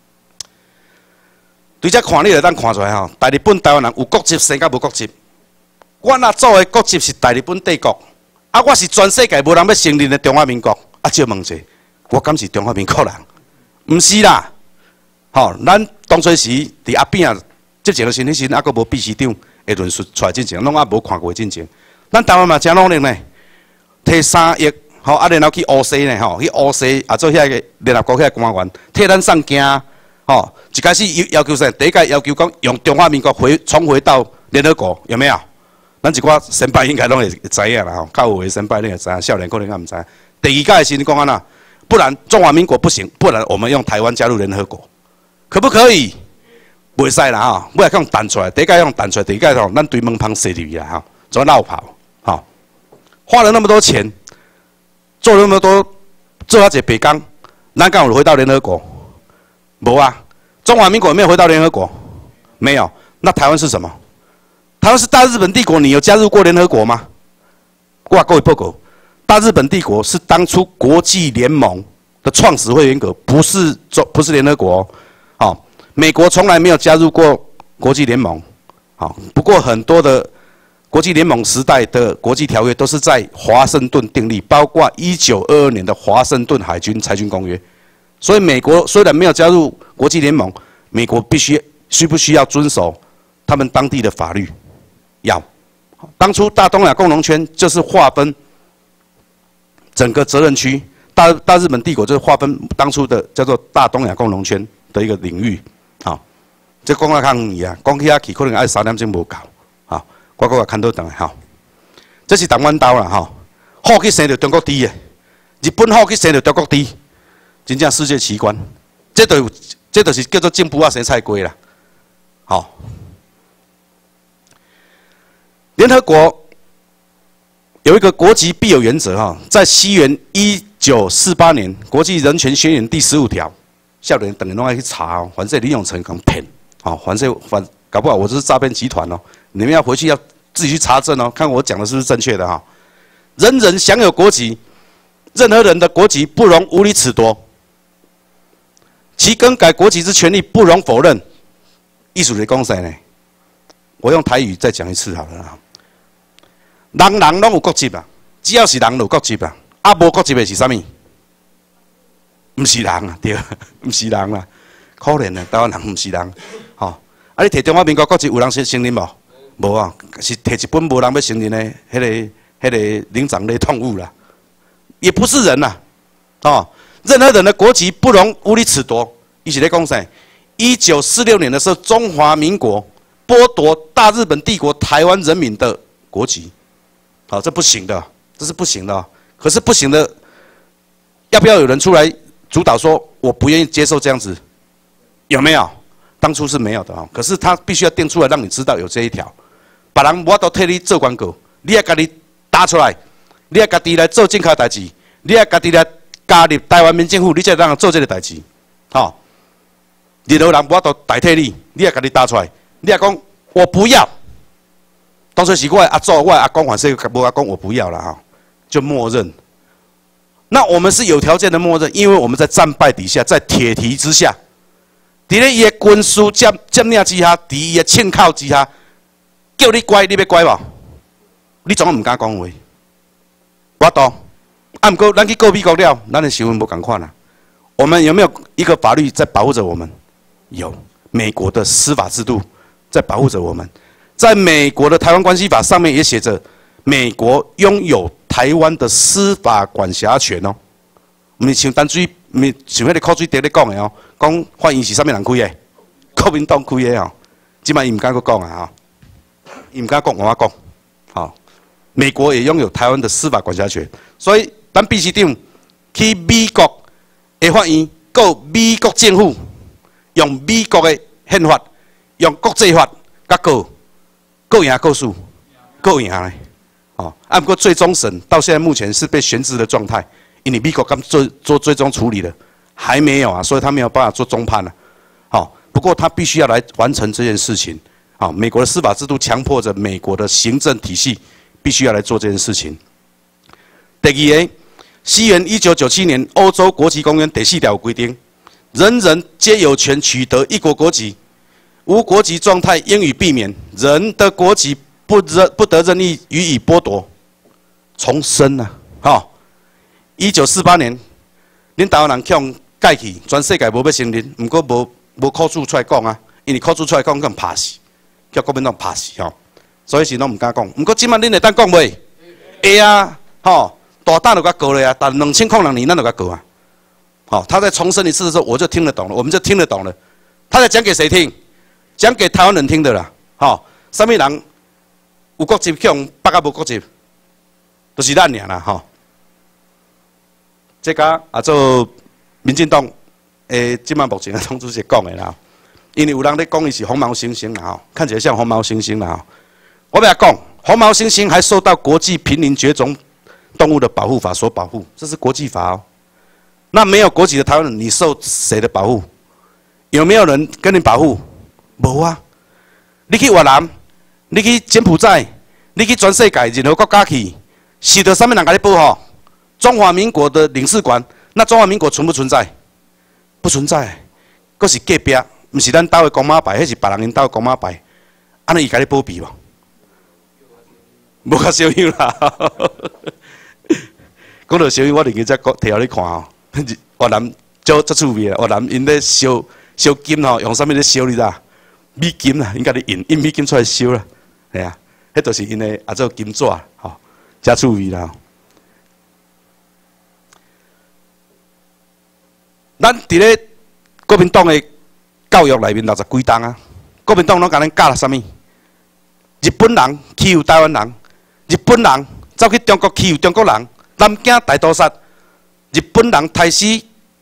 对这看你就当看出来吼，大日本台湾人有国籍生甲无国籍。我若做的国籍是大日本帝国，啊，我是全世界无人要承认的中华民国。啊，借问者，我敢是中华民国人？毋是啦，吼，咱当初时伫阿扁啊执政的时，迄时还阁无秘书长会论述出来进前，拢还无看过进前。咱台湾嘛真努力呢，摕三亿，吼，啊，然后去乌西呢，吼，去乌西啊做遐个联合国遐官员，替咱送件。哦，一开始要要求啥？第一个要求讲用中华民国回重回到联合国，有没有？咱一寡先辈应该拢会知影啦吼，较有诶先辈你会知影，少年可能较毋知。第二个是你讲安那，不然中华民国不行，不然我们用台湾加入联合国，可不可以？袂使啦吼，尾来用弹出来，第一个用弹出来，第二个吼，咱对门旁射入去啦吼，做绕跑，吼，花了那么多钱，做了那么多，做一个北港，咱敢有回到联合国？无啊，中华民国有没有回到联合国？没有。那台湾是什么？台湾是大日本帝国，你有加入过联合国吗？哇，各位报告，大日本帝国是当初国际联盟的创始会员国，不是中不是联合国哦。好、哦，美国从来没有加入过国际联盟。好、哦，不过很多的国际联盟时代的国际条约都是在华盛顿订立，包括一九二二年的华盛顿海军裁军公约。所以美国虽然没有加入国际联盟，美国必须需不需要遵守他们当地的法律？要。当初大东亚共荣圈就是划分整个责任区，大大日本帝国就是划分当初的叫做大东亚共荣圈的一个领域。好，这讲啊较远啊，讲起遐去可能爱三点钟无够。好，我搁看到等下吼，这是台湾刀啦吼，好去生着中国猪的，日本好去生着中国猪。真正世界奇观，这就这就是叫做进步啊生菜龟啦。好，联合国有一个国籍必有原则哈，在西元一九四八年国际人权宣言第十五条，少年等人拢爱去查哦，反正李永成讲骗，哦，反正反搞不好我这是诈骗集团哦，你们要回去要自己去查证哦，看我讲的是不是正确的哈。人人享有国籍，任何人的国籍不容无理褫夺。其更改国籍之权利不容否认。意思是讲啥呢？我用台语再讲一次好了啦。人人拢有国籍啊，只要是人有国籍啊，啊无国籍的是啥物？毋是人啊，对，毋是人啊，可怜啊，台湾人毋是人。吼、哦，啊你摕中华民国国籍有人承承认无？无啊，是摕一本无人要承认的，迄、那个、迄、那个灵长类动物啦，也不是人呐、啊，哦。任何人的国籍不容无理褫夺。一起来讲啥？一九四六年的时候，中华民国剥夺大日本帝国台湾人民的国籍，好、哦，这不行的，这是不行的、哦。可是不行的，要不要有人出来主导说，我不愿意接受这样子？有没有？当初是没有的啊、哦。可是他必须要定出来，让你知道有这一条。别人我都替你做广告，你要家己打出来，你要家己来做正确代志，你要家己来。加入台湾民政府，你才让做这个代志，吼、哦。任何人我都代替你，你也家己打出来，你也讲我不要。当初是我的阿祖，我的阿公还是无阿公，我不要了哈，就默认。那我们是有条件的默认，因为我们在战败底下，在铁蹄之下，伫咧伊的军事占占领之下，伫伊的庆靠之下，叫你乖，你要乖无？你总唔敢讲话，我懂。啊，不过咱去告美国了，咱的新闻不赶快啦。我们有没有一个法律在保护着我们？有，美国的司法制度在保护着我们。在美国的台湾关系法上面也写着，美国拥有台湾的司法管辖权哦。唔是像淡水，唔是像迄个口水茶咧讲的哦，讲法院是啥物人开的？国民党开的哦，即摆伊唔敢阁讲啊吼。 伊唔敢讲，我讲，好，美国也拥有台湾的司法管辖权，所以咱秘书长去美国的法院告美国政府，用美国的宪法、用国际法甲告，告赢告输，告赢嘞。哦，啊不过最终审到现在目前是被悬置的状态，因为美国刚做做最终处理的还没有啊，所以他没有办法做终判了。好、哦，不过他必须要来完成这件事情。好、哦，美国的司法制度强迫着美国的行政体系必须要来做这件事情。第二个，西元一九九七年欧洲国籍公约第四条规定，人人皆有权取得一国国籍，无国籍状态应予避免，人的国籍不任不得任意予以剥夺。重申啊，哈、哦！一九四八年，恁台湾人向改去，全世界无要承认，毋过无无口述出来讲啊，因为口述出来讲，更拍死。叫国民党拍死吼，所以是拢唔敢讲。毋过即摆恁会当讲袂？会啊，吼，大胆就甲告了啊，但两千零两年咱就甲告啊。好，他再重申一次的时候，我就听得懂了，我们就听得懂了。他在讲给谁听？讲给台湾人听的啦。吼，什么人有国籍向北甲无国籍，就是咱尔啦吼。这个啊做民进党诶，即摆目前的党主席讲的啦。因为有人咧讲伊是红毛猩猩啦吼，看起来像红毛猩猩啦吼。我要讲，红毛猩猩还受到国际濒临绝种动物的保护法所保护，这是国际法哦。那没有国籍的台湾人，你受谁的保护？有没有人跟你保护？无啊！你去越南，你去柬埔寨，你去全世界任何国家去，是得什么人给你保护？中华民国的领事馆，那中华民国存不存在？不存在，佫是隔壁。毋是咱兜的公马牌，迄是别人因兜的公马牌，安尼伊甲你保庇无？无较小样啦。讲到小样，我另个则摕互你看吼。越南足足趣味啦，越南因咧烧烧金吼，用啥物咧烧你知？美金啦，因甲你印印美金出来烧啦，系啊，迄就是因的啊做金纸吼，真趣味啦。咱伫咧国民党的教育内面六十几档啊，国民党拢甲咱教了啥物？日本人欺负台湾人，日本人走去中国欺负中国人，南京大屠杀，日本人杀死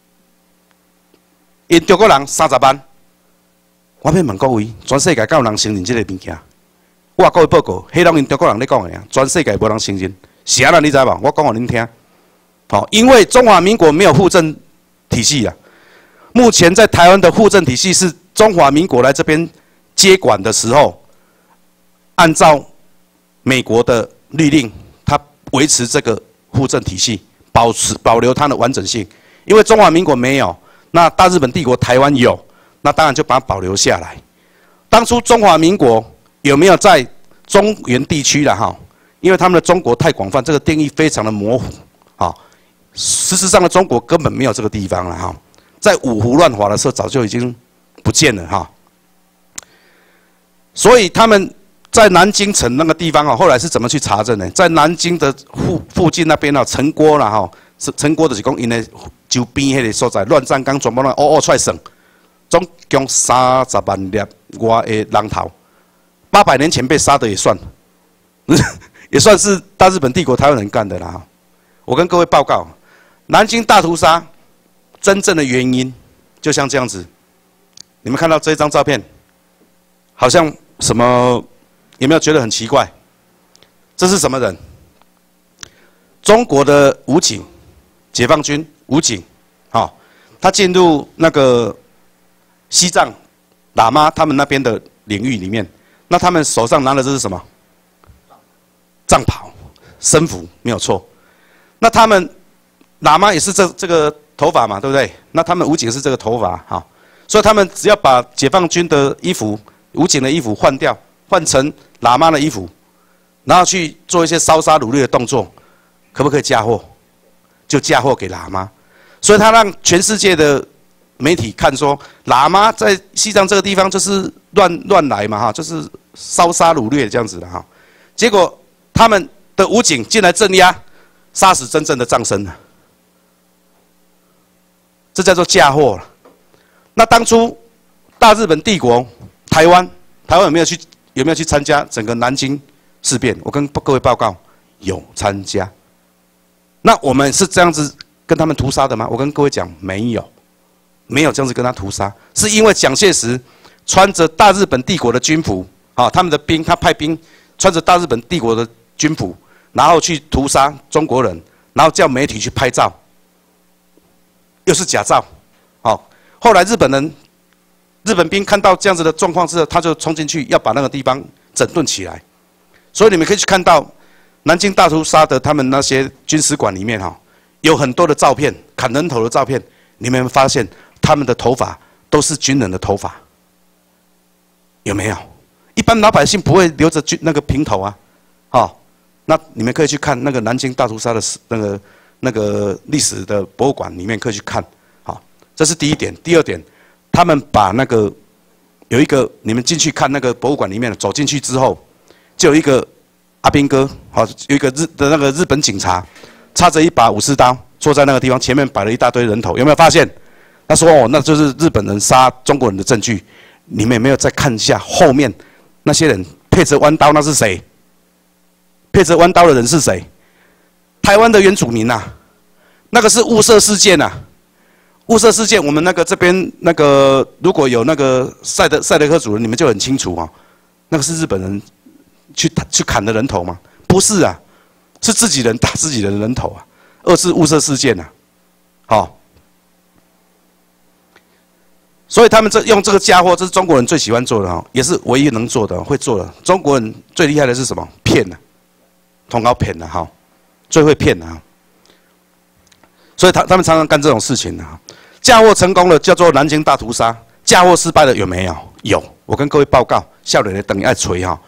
因中国人三十万。我要问各位，全世界敢有人承认这个物件？我各位报告，迄拢因中国人咧讲的啊，全世界无人承认。是安怎你知无？我讲互恁听。好、哦，因为中华民国没有户政体系啊。目前在台湾的户政体系是中华民国来这边接管的时候，按照美国的律令，它维持这个户政体系，保持保留它的完整性。因为中华民国没有，那大日本帝国台湾有，那当然就把它保留下来。当初中华民国有没有在中原地区了哈？因为他们的中国太广泛，这个定义非常的模糊啊。事实上的中国根本没有这个地方了哈。在五胡乱华的时候，早就已经不见了哈。所以他们在南京城那个地方啊，后来是怎么去查证呢？在南京的附附近那边啊，城郭啦哈，城郭就是讲因的周边迄个所在，乱葬岗全部拢乌乌出来算，总共三十万粒外的人头，八百年前被杀的也算，也算是大日本帝国台湾人干的啦。我跟各位报告，南京大屠杀。真正的原因就像这样子，你们看到这张照片，好像什么？有没有觉得很奇怪？这是什么人？中国的武警，解放军武警，好、哦，他进入那个西藏喇嘛他们那边的领域里面，那他们手上拿的这是什么？藏袍、僧服，没有错。那他们喇嘛也是这这个。头发嘛，对不对？那他们武警是这个头发，哈，所以他们只要把解放军的衣服、武警的衣服换掉，换成喇嘛的衣服，然后去做一些烧杀掳掠的动作，可不可以嫁祸？就嫁祸给喇嘛。所以他让全世界的媒体看说，喇嘛在西藏这个地方就是乱乱来嘛，哈，就是烧杀掳掠这样子的哈。结果他们的武警进来镇压，杀死真正的藏僧了。这叫做嫁祸了。那当初大日本帝国台湾，台湾有没有去有没有去参加整个南京事变？我跟各位报告，有参加。那我们是这样子跟他们屠杀的吗？我跟各位讲，没有，没有这样子跟他屠杀，是因为蒋介石穿着大日本帝国的军服，啊，他们的兵，他派兵穿着大日本帝国的军服，然后去屠杀中国人，然后叫媒体去拍照，又是假照，好，后来日本人。日本兵看到这样子的状况之后，他就冲进去要把那个地方整顿起来。所以你们可以去看到南京大屠杀的他们那些军史馆里面哈，有很多的照片，砍人头的照片。你们发现他们的头发都是军人的头发，有没有？一般老百姓不会留着军那个平头啊，哦，那你们可以去看那个南京大屠杀的那个那个历史的博物馆里面可以去看。好，这是第一点。第二点。他们把那个有一个，你们进去看那个博物馆里面，走进去之后，就有一个阿兵哥，好，有一个日的那个日本警察，插着一把武士刀，坐在那个地方，前面摆了一大堆人头，有没有发现？他说：“哦，那就是日本人杀中国人的证据。”你们有没有再看一下后面那些人配着弯刀，那是谁？配着弯刀的人是谁？台湾的原住民呐、啊，那个是雾社事件呐、啊。雾社事件，我们那个这边那个如果有那个赛德赛德克族人，你们就很清楚啊，那个是日本人去去砍的人头吗？不是啊，是自己人打自己人的人头啊。二次雾社事件呐、啊，好、哦，所以他们这用这个家伙，这是中国人最喜欢做的哈，也是唯一能做的，会做的。中国人最厉害的是什么？骗呐、啊，通告骗呐，哈，最会骗的哈。所以他他们常常干这种事情啊。嫁祸成功了叫做南京大屠杀，嫁祸失败了有没有？有，我跟各位报告，笑脸的等于爱锤哈。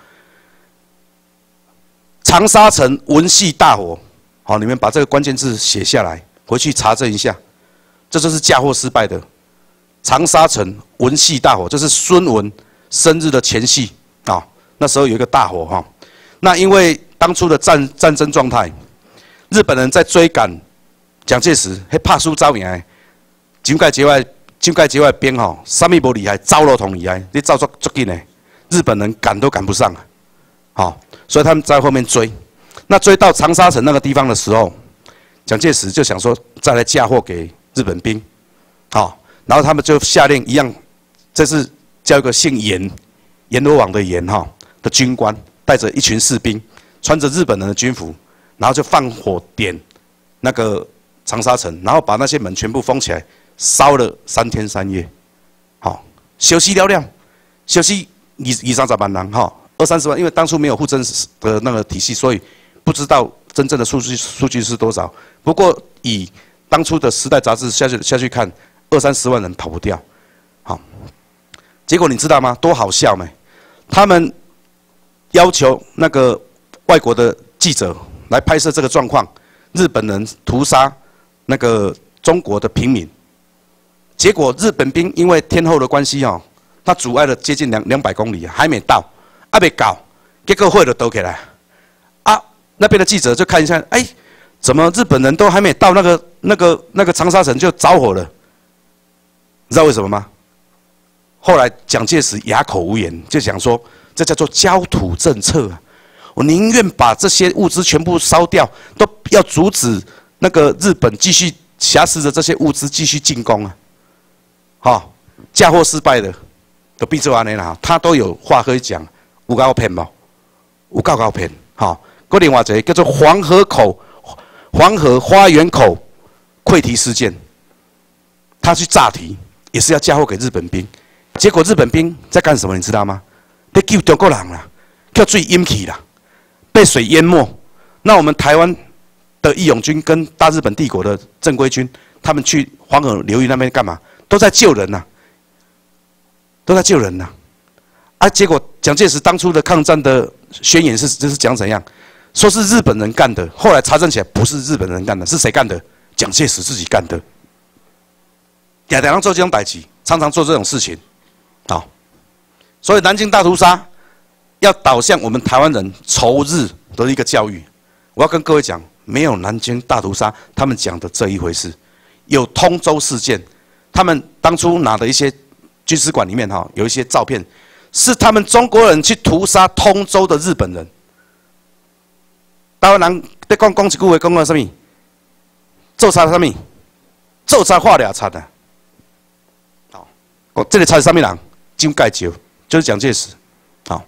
长沙城文系大火，好，你们把这个关键字写下来，回去查证一下，这就是嫁祸失败的。长沙城文系大火，这是孙文生日的前夕啊，那时候有一个大火哈。那因为当初的战战争状态，日本人在追赶蒋介石，迄拍输走赢。蒋介石外，蒋介石外边吼，啥物无厉害，走路同厉害，你走足足紧的，日本人赶都赶不上啊，好，所以他们在后面追。那追到长沙城那个地方的时候，蒋介石就想说再来嫁祸给日本兵，好，然后他们就下令一样，这是叫一个姓阎，阎罗王的阎哈的军官，带着一群士兵，穿着日本人的军服，然后就放火点那个长沙城，然后把那些门全部封起来。烧了三天三夜，好，休息了了，休息二二三十万人哈，二三十万，因为当初没有户政的那个体系，所以不知道真正的数据数据是多少。不过以当初的《时代》杂志下去下去看，二三十万人跑不掉，好，结果你知道吗？多好笑没？他们要求那个外国的记者来拍摄这个状况，日本人屠杀那个中国的平民。结果日本兵因为天候的关系哦，他阻碍了接近两两百公里，还没到，还没搞，结果火就倒起来。啊，那边的记者就看一下，哎，怎么日本人都还没到那个那个那个长沙城就着火了？你知道为什么吗？后来蒋介石哑口无言，就讲说，这叫做焦土政策啊！我宁愿把这些物资全部烧掉，都要阻止那个日本继续挟持着这些物资继续进攻啊！好、哦，嫁祸失败的，都变做安尼啦。他都有话可以讲，有够骗无？有够够骗。好、哦，搁另外一个叫做黄河口、黄河花园口溃堤事件，他去炸堤，也是要嫁祸给日本兵。结果日本兵在干什么？你知道吗？在救中国人啦，叫水淹去啦，被水淹没。那我们台湾的义勇军跟大日本帝国的正规军，他们去黄河流域那边干嘛？都在救人呐、啊，都在救人呐、啊，啊！结果蒋介石当初的抗战的宣言是，这是讲怎样？说是日本人干的，后来查证起来不是日本人干的，是谁干的？蒋介石自己干的。常常做这种代志，常常做这种事情，好，所以南京大屠杀要导向我们台湾人仇日的一个教育。我要跟各位讲，没有南京大屠杀他们讲的这一回事，有通州事件。他们当初拿的一些军史馆里面哈，有一些照片， 是他们中国人去屠杀通州的日本人。台湾人在讲讲一句话，讲到什么？做差什么？做差画俩差的。好，哦，这个差是什么人？蒋介石，就是蒋介石。好，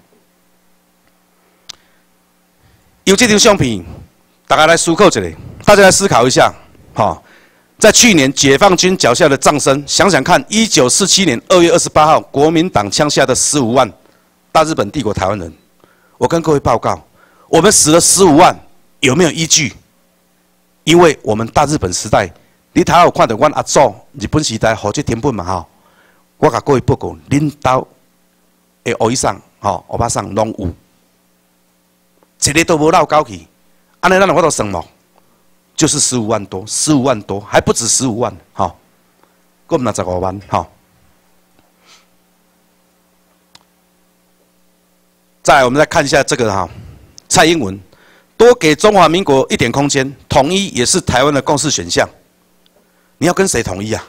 有这张相片，大家来思考一下，大家来思考一下。好，在去年解放军缴下的葬身，想想看，一九四七年二月二十八号，国民党枪下的十五万大日本帝国台湾人，我跟各位报告，我们死了十五万，有没有依据？因为我们大日本时代，你头有看到阮阿祖日本时代何这天本嘛吼，我甲各位报告，恁兜的学医上吼，欧巴桑拢有，一个都无落高去，安尼咱有法度算无？就是十五万多，十五万多，还不止十五万，哈，够六十五万，哈。再来，我们再看一下这个哈，蔡英文多给中华民国一点空间，统一也是台湾的共识选项。你要跟谁统一啊？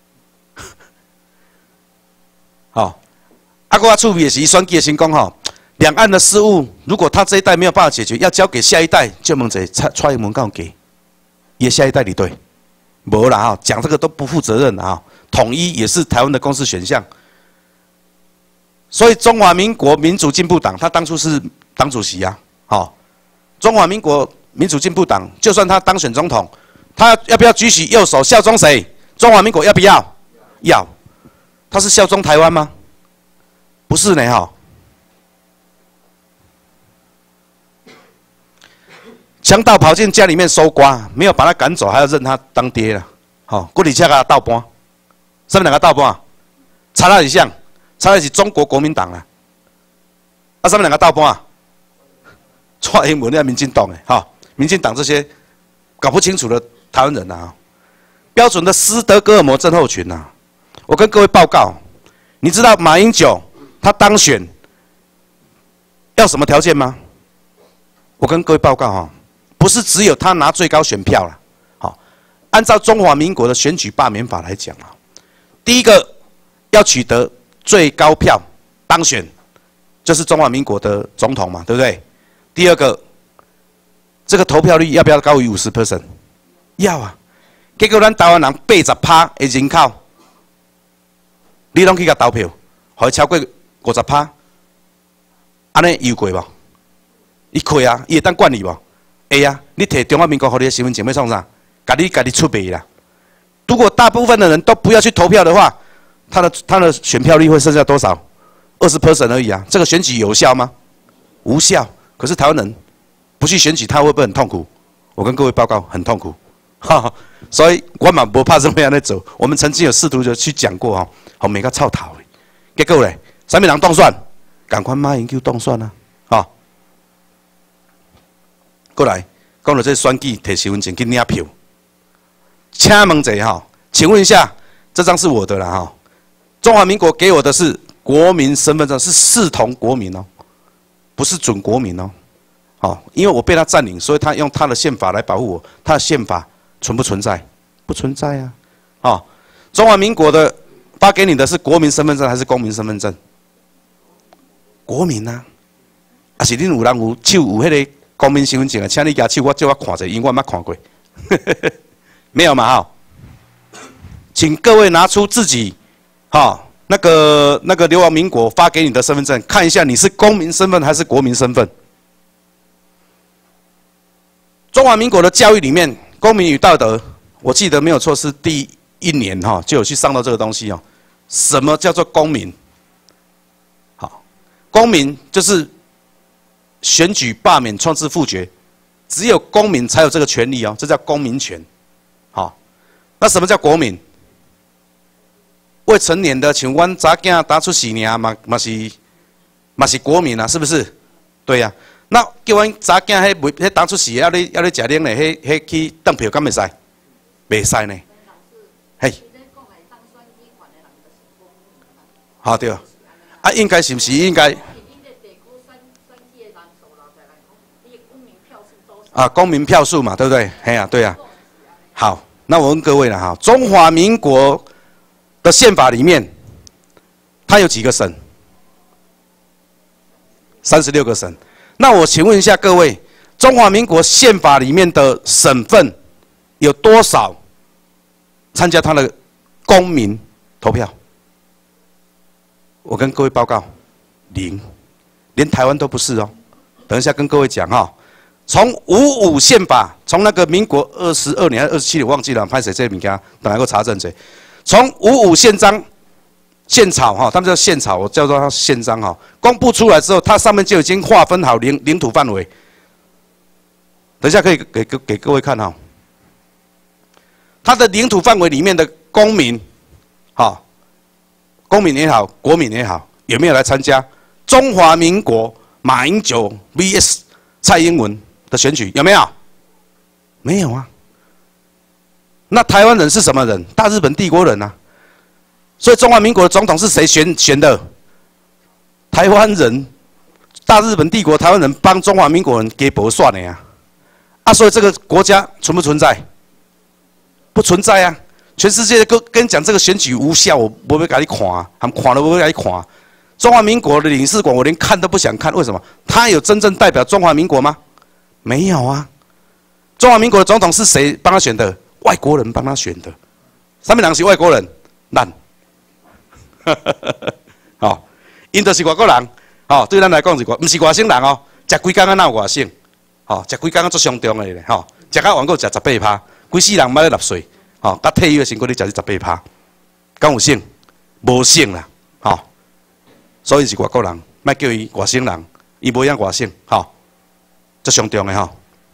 好，阿哥阿处理也是选举的成功哈。两岸的事务，如果他这一代没有办法解决，要交给下一代，就问者蔡蔡英文敢有给？也下一代里对，无啦哈，讲这个都不负责任啊！统一也是台湾的共识选项，所以中华民国民主进步党他当初是党主席啊，好，中华民国民主进步党就算他当选总统，他要不要举起右手效忠谁？中华民国要不要？要，他是效忠台湾吗？不是呢哈。强盗跑进家里面搜刮，没有把他赶走，还要认他当爹了。好、哦，过里恰个盗搬，什么两个盗搬？查那里像，查那是中国国民党啊。啊，什么两个盗搬？蔡英文那民进党哎，哈、哦，民进党这些搞不清楚的台湾人啊，标准的斯德哥尔摩症候群呐、啊。我跟各位报告，你知道马英九他当选要什么条件吗？我跟各位报告哈、哦。不是只有他拿最高选票了，好，按照中华民国的选举罢免法来讲啊，第一个要取得最高票当选，就是中华民国的总统嘛，对不对？第二个，这个投票率要不要高于 百分之五十？ 要啊。结果咱台湾人八十趴的人口，你拢去甲投票，可以超过五十趴，安尼有过无？伊可以啊，伊会当管你无？会啊，你摕中华民国互你的身份证要创啥？家己家己出卖啦。如果大部分的人都不要去投票的话，他的他的选票率会剩下多少？ 百分之二十 而已啊。这个选举有效吗？无效。可是台湾人不去选举，他会不会很痛苦？我跟各位报告，很痛苦。哈哈，所以我嘛不怕这么样的走。我们曾经有试图就去讲过哈，好每个臭头的，结果咧，啥物人当选？赶快马英九当选啊！哈。过来，讲到这选举摕身份证去领票，请问者哈，请问一下，这张是我的啦哈，中华民国给我的是国民身份证，是视同国民哦，不是准国民哦，好，因为我被他占领，所以他用他的宪法来保护我，他的宪法存不存在？不存在啊，哦，中华民国的发给你的是国民身份证还是公民身份证？国民啊，还是恁有人有手有迄个？公民身份证啊，请你举手，我叫我看者，因为我捌看过，没有嘛哈？请各位拿出自己，哈，那个那个流亡民国发给你的身份证，看一下你是公民身份还是国民身份。中华民国的教育里面，公民与道德，我记得没有错，是第一年哈就有去上到这个东西哦。什么叫做公民？好，公民就是。选举、罢免、创制、复决，只有公民才有这个权利哦，这叫公民权。好，那什么叫国民？未成年的，像阮查囝打出四年嘛，嘛是嘛是国民啊，是不是？对呀、啊。那叫阮查囝迄未迄打出四要你要你食奶呢，迄迄去登票敢袂使？袂使呢。嘿。好对。啊，应该是不是应该？啊，公民票数嘛，对不对？嘿呀、啊，对呀、啊。好，那我问各位了哈，中华民国的宪法里面，它有几个省？ 三十六个省。那我请问一下各位，中华民国宪法里面的省份有多少参加他的公民投票？我跟各位报告，零，连台湾都不是哦。等一下跟各位讲哈、哦，从五五宪法，从那个民国二十二年还是二十七年，忘记了，拍谁这物件，等下个查证者。从五五宪章宪草哈，他们叫宪草，我叫做它宪章哈。公布出来之后，它上面就已经划分好领领土范围。等一下可以给给给各位看哈，它的领土范围里面的公民，哈，公民也好，国民也好，有没有来参加中华民国马英九 V S 蔡英文的选举？有没有？没有啊。那台湾人是什么人？大日本帝国人啊。所以中华民国的总统是谁选选的？台湾人，大日本帝国台湾人帮中华民国人给驳算的呀。啊，所以这个国家存不存在？不存在啊！全世界跟跟你讲这个选举无效，我不会给你看啊，他们看都不会给你看啊。中华民国的领事馆我连看都不想看，为什么？他有真正代表中华民国吗？没有啊。中华民国的总统是谁帮他选的？外国人帮他选的。什么人是外国人？咱。哦，因就是外国人，哦，对咱来讲是外，不是外省人哦。食几工啊，哪有外省？哦，食几工啊，足上重的咧，吼、哦，食到完够食十八趴，规世人买咧纳税，哦，甲退休的时候你食是十八趴，敢有省？无省啦，吼、哦，所以是外国人，莫叫伊外省人，伊无样外省，吼、哦，足上重的吼。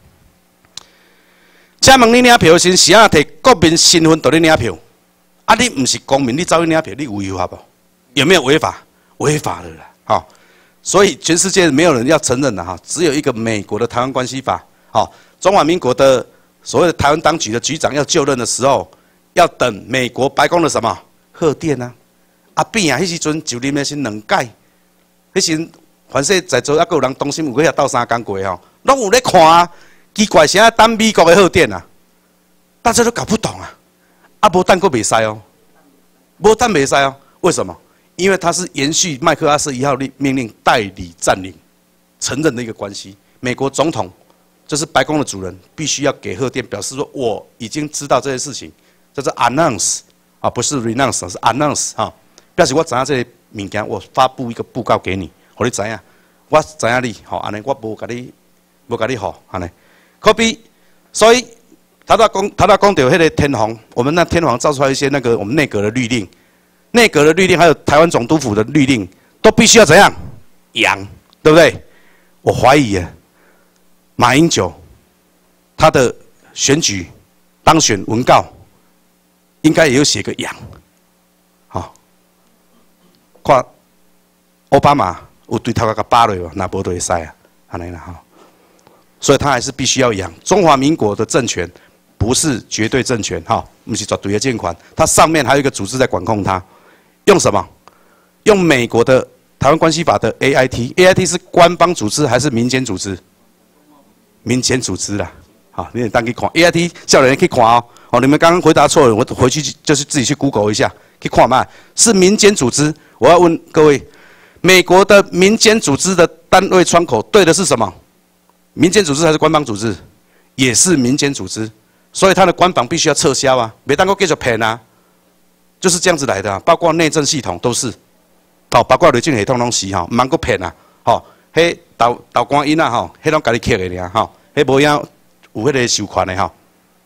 请问你领票时是啊摕国民身份到你领票？啊，你不是公民，你走去领票，你违法不？有没有违法？违法了啦，好、哦，所以全世界没有人要承认的哈，只有一个美国的《台湾关系法》。好，中华民国的所谓的台湾当局的局长要就任的时候，要等美国白宫的什么贺电啊？啊变啊，迄时阵就任的是两届，迄时凡是在座还有人东心有去遐斗三工过吼，拢有咧看啊。奇怪，现在等美国的贺电啊，大家都搞不懂啊。啊，无等过袂使哦，无等袂使哦。为什么？因为它是延续麦克阿瑟一号命令代理占领承认的一个关系。美国总统就是白宫的主人，必须要给贺电，表示说我已经知道这些事情，这是 announce 啊，不是 renounce， 是 announce 哈、啊，表示我知影这些物件，我发布一个布告给你，互你知影，我知影你，吼，安尼我无甲你，无甲你好，安尼。可比，所以他在讲，他在讲到迄个天皇，我们那天皇造出来一些那个我们内阁的律令，内阁的律令还有台湾总督府的律令，都必须要怎样扬，对不对？我怀疑啊，马英九他的选举当选文告应该也有写个扬，好，看奥巴马有对头个巴落，那无就会使啊，安尼啦哈。所以他还是必须要养中华民国的政权，不是绝对政权哈，不是绝对的监管，它上面还有一个组织在管控它，用什么？用美国的台湾关系法的 A I T，A I T 是官方组织还是民间组织？民间组织啦，好，你当去看 A I T， 叫人去看哦。哦，你们刚刚回答错了，我回去就是自己去 Google 一下，去看嘛，是民间组织。我要问各位，美国的民间组织的单位窗口对的是什么？民间组织还是官方组织？也是民间组织，所以它的官方必须要撤销啊，没当过继续骗啊，就是这样子来的、啊，包括内政系统都是，哦，包括内政系统拢是吼，唔通过骗啊，吼、哦，迄豆豆官因啊吼，迄拢家己刻的尔吼，迄无影有迄个收款的吼。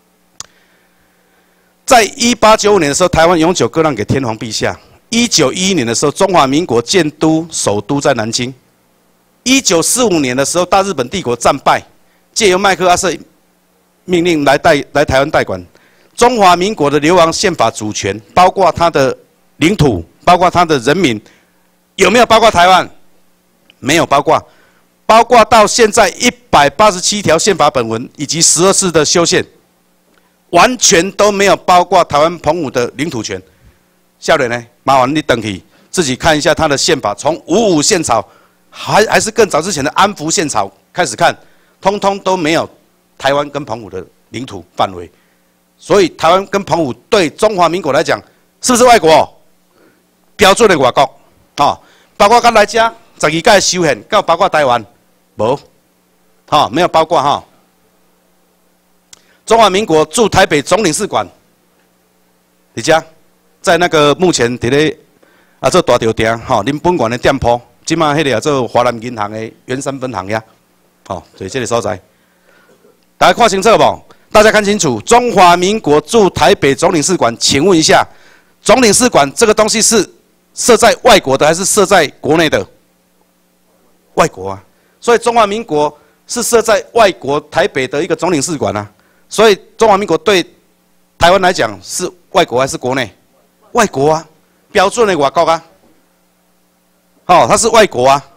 在一八九五年的时候，台湾永久割让给天皇陛下。一九一一年的时候，中华民国建都首都在南京。一九四五年的时候，大日本帝国战败，借由麦克阿瑟命令来代来台湾代管。中华民国的流亡宪法主权，包括它的领土，包括它的人民，有没有包括台湾？没有包括，包括到现在一百八十七条宪法本文以及十二次的修宪，完全都没有包括台湾澎湖的领土权。少年呢，麻烦你等去自己看一下他的宪法，从五五宪草。还还是更早之前的安福宪草开始看，通通都没有台湾跟澎湖的领土范围，所以台湾跟澎湖对中华民国来讲，是不是外国？标准的外国啊、哦，包括刚来家十二届修宪，有包括台湾？无，哈，没有包括哈。中华民国驻台北总领事馆，伫遮，在那个目前伫咧啊做大条店，吼，恁本馆的店铺，即马迄个啊做华南银行的圆山分行呀，吼，就是这个所在。大家看清楚无？大家看清楚，中华民国驻台北总领事馆，请问一下，总领事馆这个东西是设在外国的，还是设在国内的？外国啊，所以中华民国是设在外国台北的一个总领事馆啊。所以中华民国对台湾来讲是外国还是国内？外国啊，标准的外国啊。哦，它是外国啊。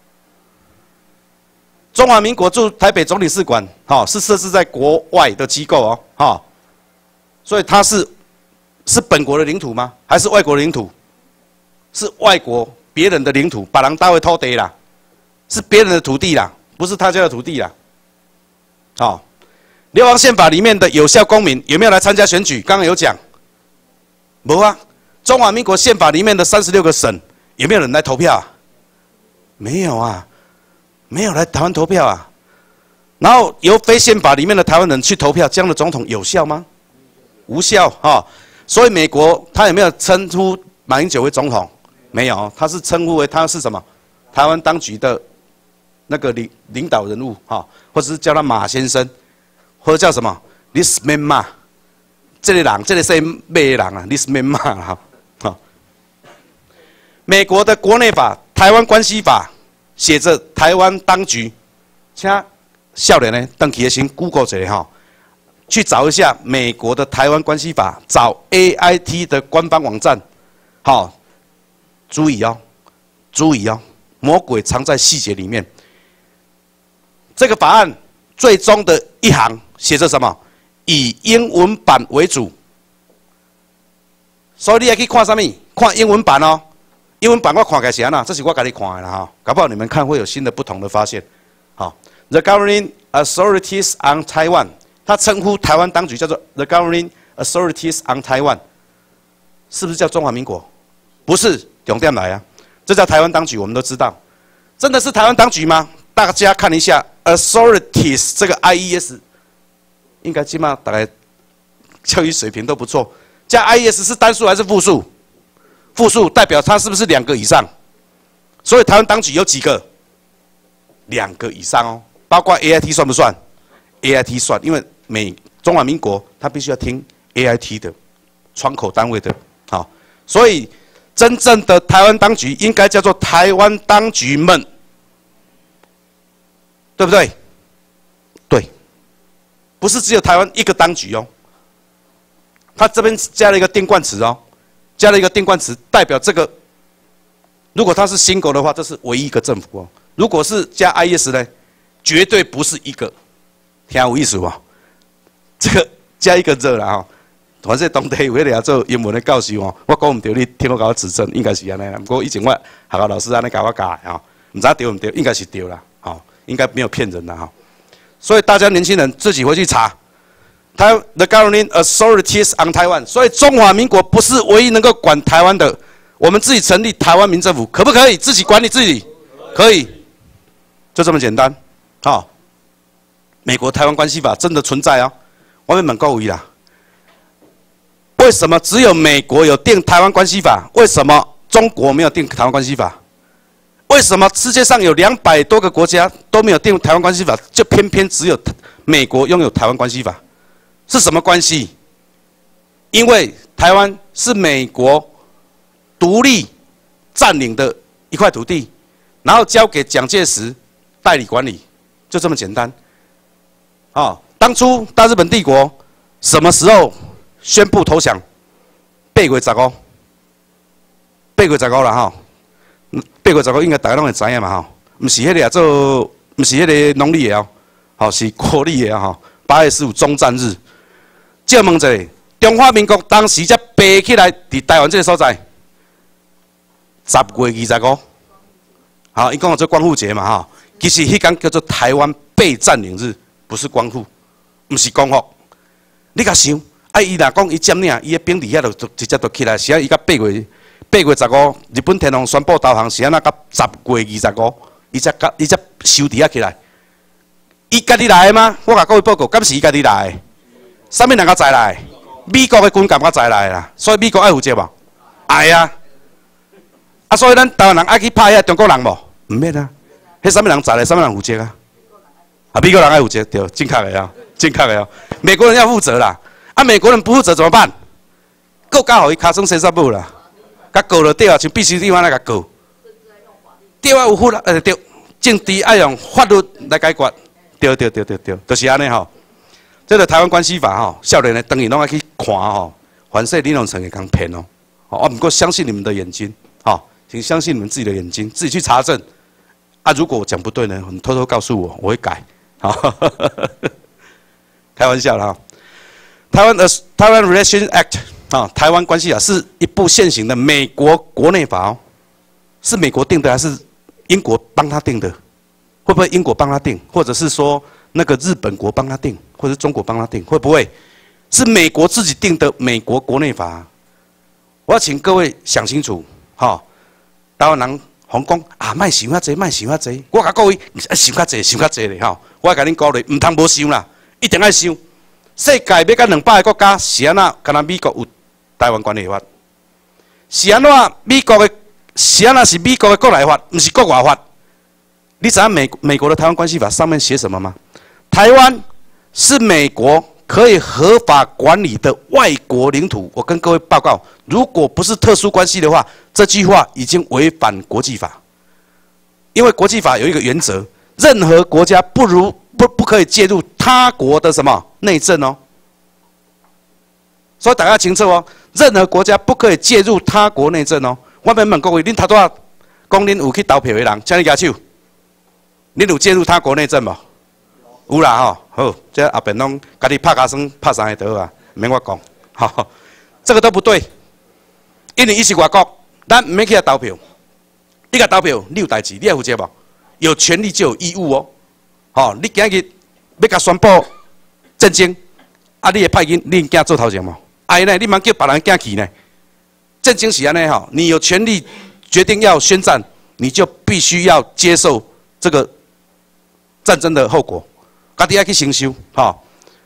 中华民国驻台北总领事馆，哦，是设置在国外的机构哦，哦，所以它是是本国的领土吗？还是外国的领土？是外国别人的领土，把人当为土地啦，是别人的土地啦，不是他家的土地啦。哦，流亡宪法里面的有效公民有没有来参加选举？刚刚有讲，没啊。中华民国宪法里面的三十六个省有没有人来投票啊？没有啊。没有来台湾投票啊，然后由非宪法里面的台湾人去投票，这样的总统有效吗？无效哈、哦。所以美国他有没有称呼马英九为总统？没有，他是称呼为他是什么？台湾当局的那个领领导人物哈、哦，或者是叫他马先生，或者叫什么 This man 嘛，这个人，这个是马人啊 ，This man 嘛哈。好，美国的国内法《台湾关系法》。写着台湾当局，请少年呢，邓启先 Google 一下哈，去找一下美国的台湾关系法，找 A I T 的官方网站，好，注意哦，注意哦，魔鬼藏在细节里面。这个法案最终的一行写着什么？以英文版为主，所以你要去看什么？看英文版哦。英文版我看起来是安那，这是我家己看的啦哈，搞不好你们看会有新的不同的发现。好 ，The governing authorities on Taiwan， 它称呼台湾当局叫做 The governing authorities on Taiwan， 是不是叫中华民国？不是，重点来啊，这叫台湾当局，我们都知道，真的是台湾当局吗？大家看一下 authorities 这个 I E S， 应该起码大概教育水平都不错，加 I E S 是单数还是复数？复数代表它是不是两个以上？所以台湾当局有几个？两个以上哦，包括 A I T 算不算 ？A I T 算，因为美中华民国它必须要听 A I T 的窗口单位的，好，所以真正的台湾当局应该叫做台湾当局们，对不对？对，不是只有台湾一个当局哦，它这边加了一个定冠词哦。加了一个定冠词，代表这个，如果它是新国的话，这是唯一一个政府哦。如果是加 I E S 呢，绝对不是一个，听有意思不？这个加一个热啦哈。反正当地有迄个做英文的教授哦，我讲唔对，你听我甲我指正，应该是安尼啦。不过以前我学校老师安尼教我教的哈，唔知对唔对，应该是对啦，哦，应该没有骗人的哈。所以大家年轻人自己回去查。台 The governing authorities on Taiwan， 所以中华民国不是唯一能够管台湾的，我们自己成立台湾民政府，可不可以自己管理自己？可以，就这么简单。好、哦，美国台湾关系法真的存在啊、哦，我们蛮够意啦。为什么只有美国有定台湾关系法？为什么中国没有定台湾关系法？为什么世界上有两百多个国家都没有定台湾关系法，就偏偏只有美国拥有台湾关系法？是什么关系？因为台湾是美国独立占领的一块土地，然后交给蒋介石代理管理，就这么简单。哦，当初大日本帝国什么时候宣布投降？八月十五，八月十五啦哈。八月十五应该大家拢会知影嘛哈，唔是迄个啊做，唔是迄个农历的哦，吼是国历的吼。八月十五中战日。借问一下，中华民国当时才爬起来伫台湾这个所在，十月二十五，好，伊讲有做光复节嘛哈，其实迄天叫做台湾被占领日，不是光复，不是光复。你甲想，啊伊若讲伊占领，伊的兵伫遐就直接就起来，是啊伊到八月八月十五，日本天皇宣布投降是安那？到十月二十五，伊才甲伊才收伫遐起来。伊家己来的吗？我甲各位报告，敢是伊家己来的？啥物人甲载来？美国的军舰甲载来啦，所以美国爱负责无？爱啊！啊，所以咱台湾人爱去拍遐中国人无？毋免啊，迄啥物人载来，啥物人负责啊？啊，美国人爱负责，对，正确的啊，正确的哦。美国人要负责啦，啊，美国人不负责怎么办？告甲互伊尻川洗煞母啦，甲告就对啊，像必须地方来甲告。对啊，有法律，呃对，政治爱用法律来解决，对对对对对，就是安尼吼。这个台湾关系法吼，少年的当然拢爱去看吼，反正你拢成会讲骗哦。哦，不过相信你们的眼睛，好，请相信你们自己的眼睛，自己去查证。啊，如果我讲不对呢，你偷偷告诉我，我会改。好，开玩笑啦。台湾的台湾 Relations Act 啊，台湾关系法是一部现行的美国国内法哦，是美国定的还是英国帮他定的？会不会英国帮他定，或者是说那个日本国帮他定，或者是中国帮他定？会不会是美国自己定的美国国内法？我要请各位想清楚，哈、哦，台湾人讲讲啊，莫想遐济，莫想遐济。我甲各位想较济，想较济咧，吼。我甲恁鼓励，唔通无想啦，一定爱想。世界要甲两百个国家，是安怎？敢若美国有台湾关系法，是安怎？美国的是安怎？是美国的国内法，唔是国外法。你知影美美国的台湾关系法上面写什么吗？台湾是美国可以合法管理的外国领土。我跟各位报告，如果不是特殊关系的话，这句话已经违反国际法。因为国际法有一个原则，任何国家不如不不可以介入他国的什么内政哦。所以大家清楚哦，任何国家不可以介入他国内政哦。我问问各位，恁头拄仔讲恁有去投票的人，请你举手。恁有介入他国内政无？有啦吼，好，这后边拢家己拍家酸拍三个刀啊，免我讲，吼，这个都不对，因为伊是外国，咱唔免去遐投票，你甲投票，你有代志，你要负责无？有权利就有义务哦，吼，你今日要甲宣布战争，啊，你会派囡恁囝做头前无？哎呢，你茫叫别人囝去呢？战争是安尼吼，你有权利决定要宣战，你就必须要接受这个战争的后果。家己要去承受，哈。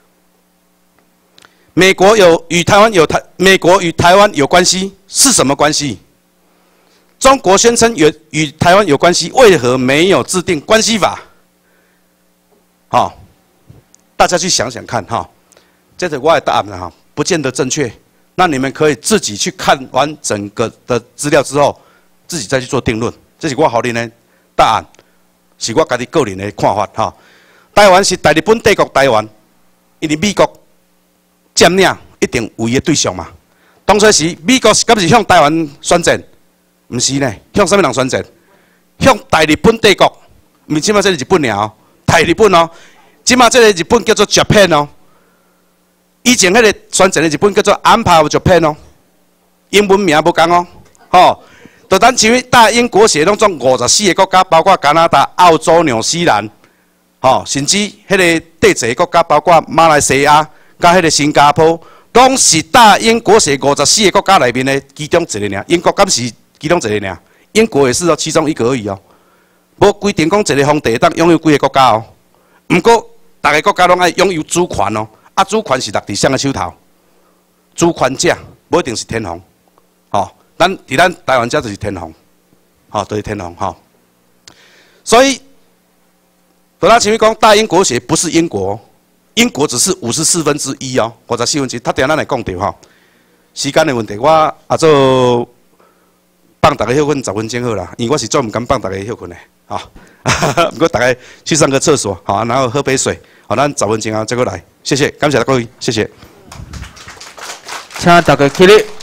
美国有与台湾有台，美国与台湾有关系是什么关系？中国宣称与与台湾有关系，为何没有制定关系法？好，大家去想想看，哈。这是我的答案了哈，不见得正确。那你们可以自己去看完整个的资料之后，自己再去做定论。这是我好你的答案，是我家己个人的看法，哈。台湾是大日本帝国台湾，因为美国占领一定有伊的对象嘛。当初时美国是敢是向台湾宣战？毋是呢，向什么人宣战？向大日本帝国。毋是即马这个日本尔哦，大日本哦。即马这个日本叫做 Japan 哦。以前迄个宣战的日本叫做 Empire of Japan 哦，英文名无讲哦，吼。就咱像大英国协拢总五十四个国家，包括加拿大、澳洲、纽西兰。吼、哦，甚至迄个地质国家，包括马来西亚、甲迄个新加坡，拢是大英国协五十四个国家内面的其中一个尔。英国敢是其中一个尔？英国也是哦，其中一个而已哦。无规定讲一个皇帝当拥有几个国家哦。毋过，逐个国家拢爱拥有主权哦。啊，主权是落伫谁的手头？主权者不一定是天皇。吼、哦，咱伫咱台湾遮就是天皇，吼、哦，就是天皇吼、哦。所以。本来前面讲大英国协不是英国，英国只是五十四分之一哦，五十四分之一。他等下咱来讲着吼，时间的问题，我啊做放大家休困十分钟好啦，因为我是专门敢放大家休困的，吼。不过大家去上个厕所，好，然后喝杯水，好，咱十分钟后再过来，谢谢，感谢各位，谢谢。
请大家起立。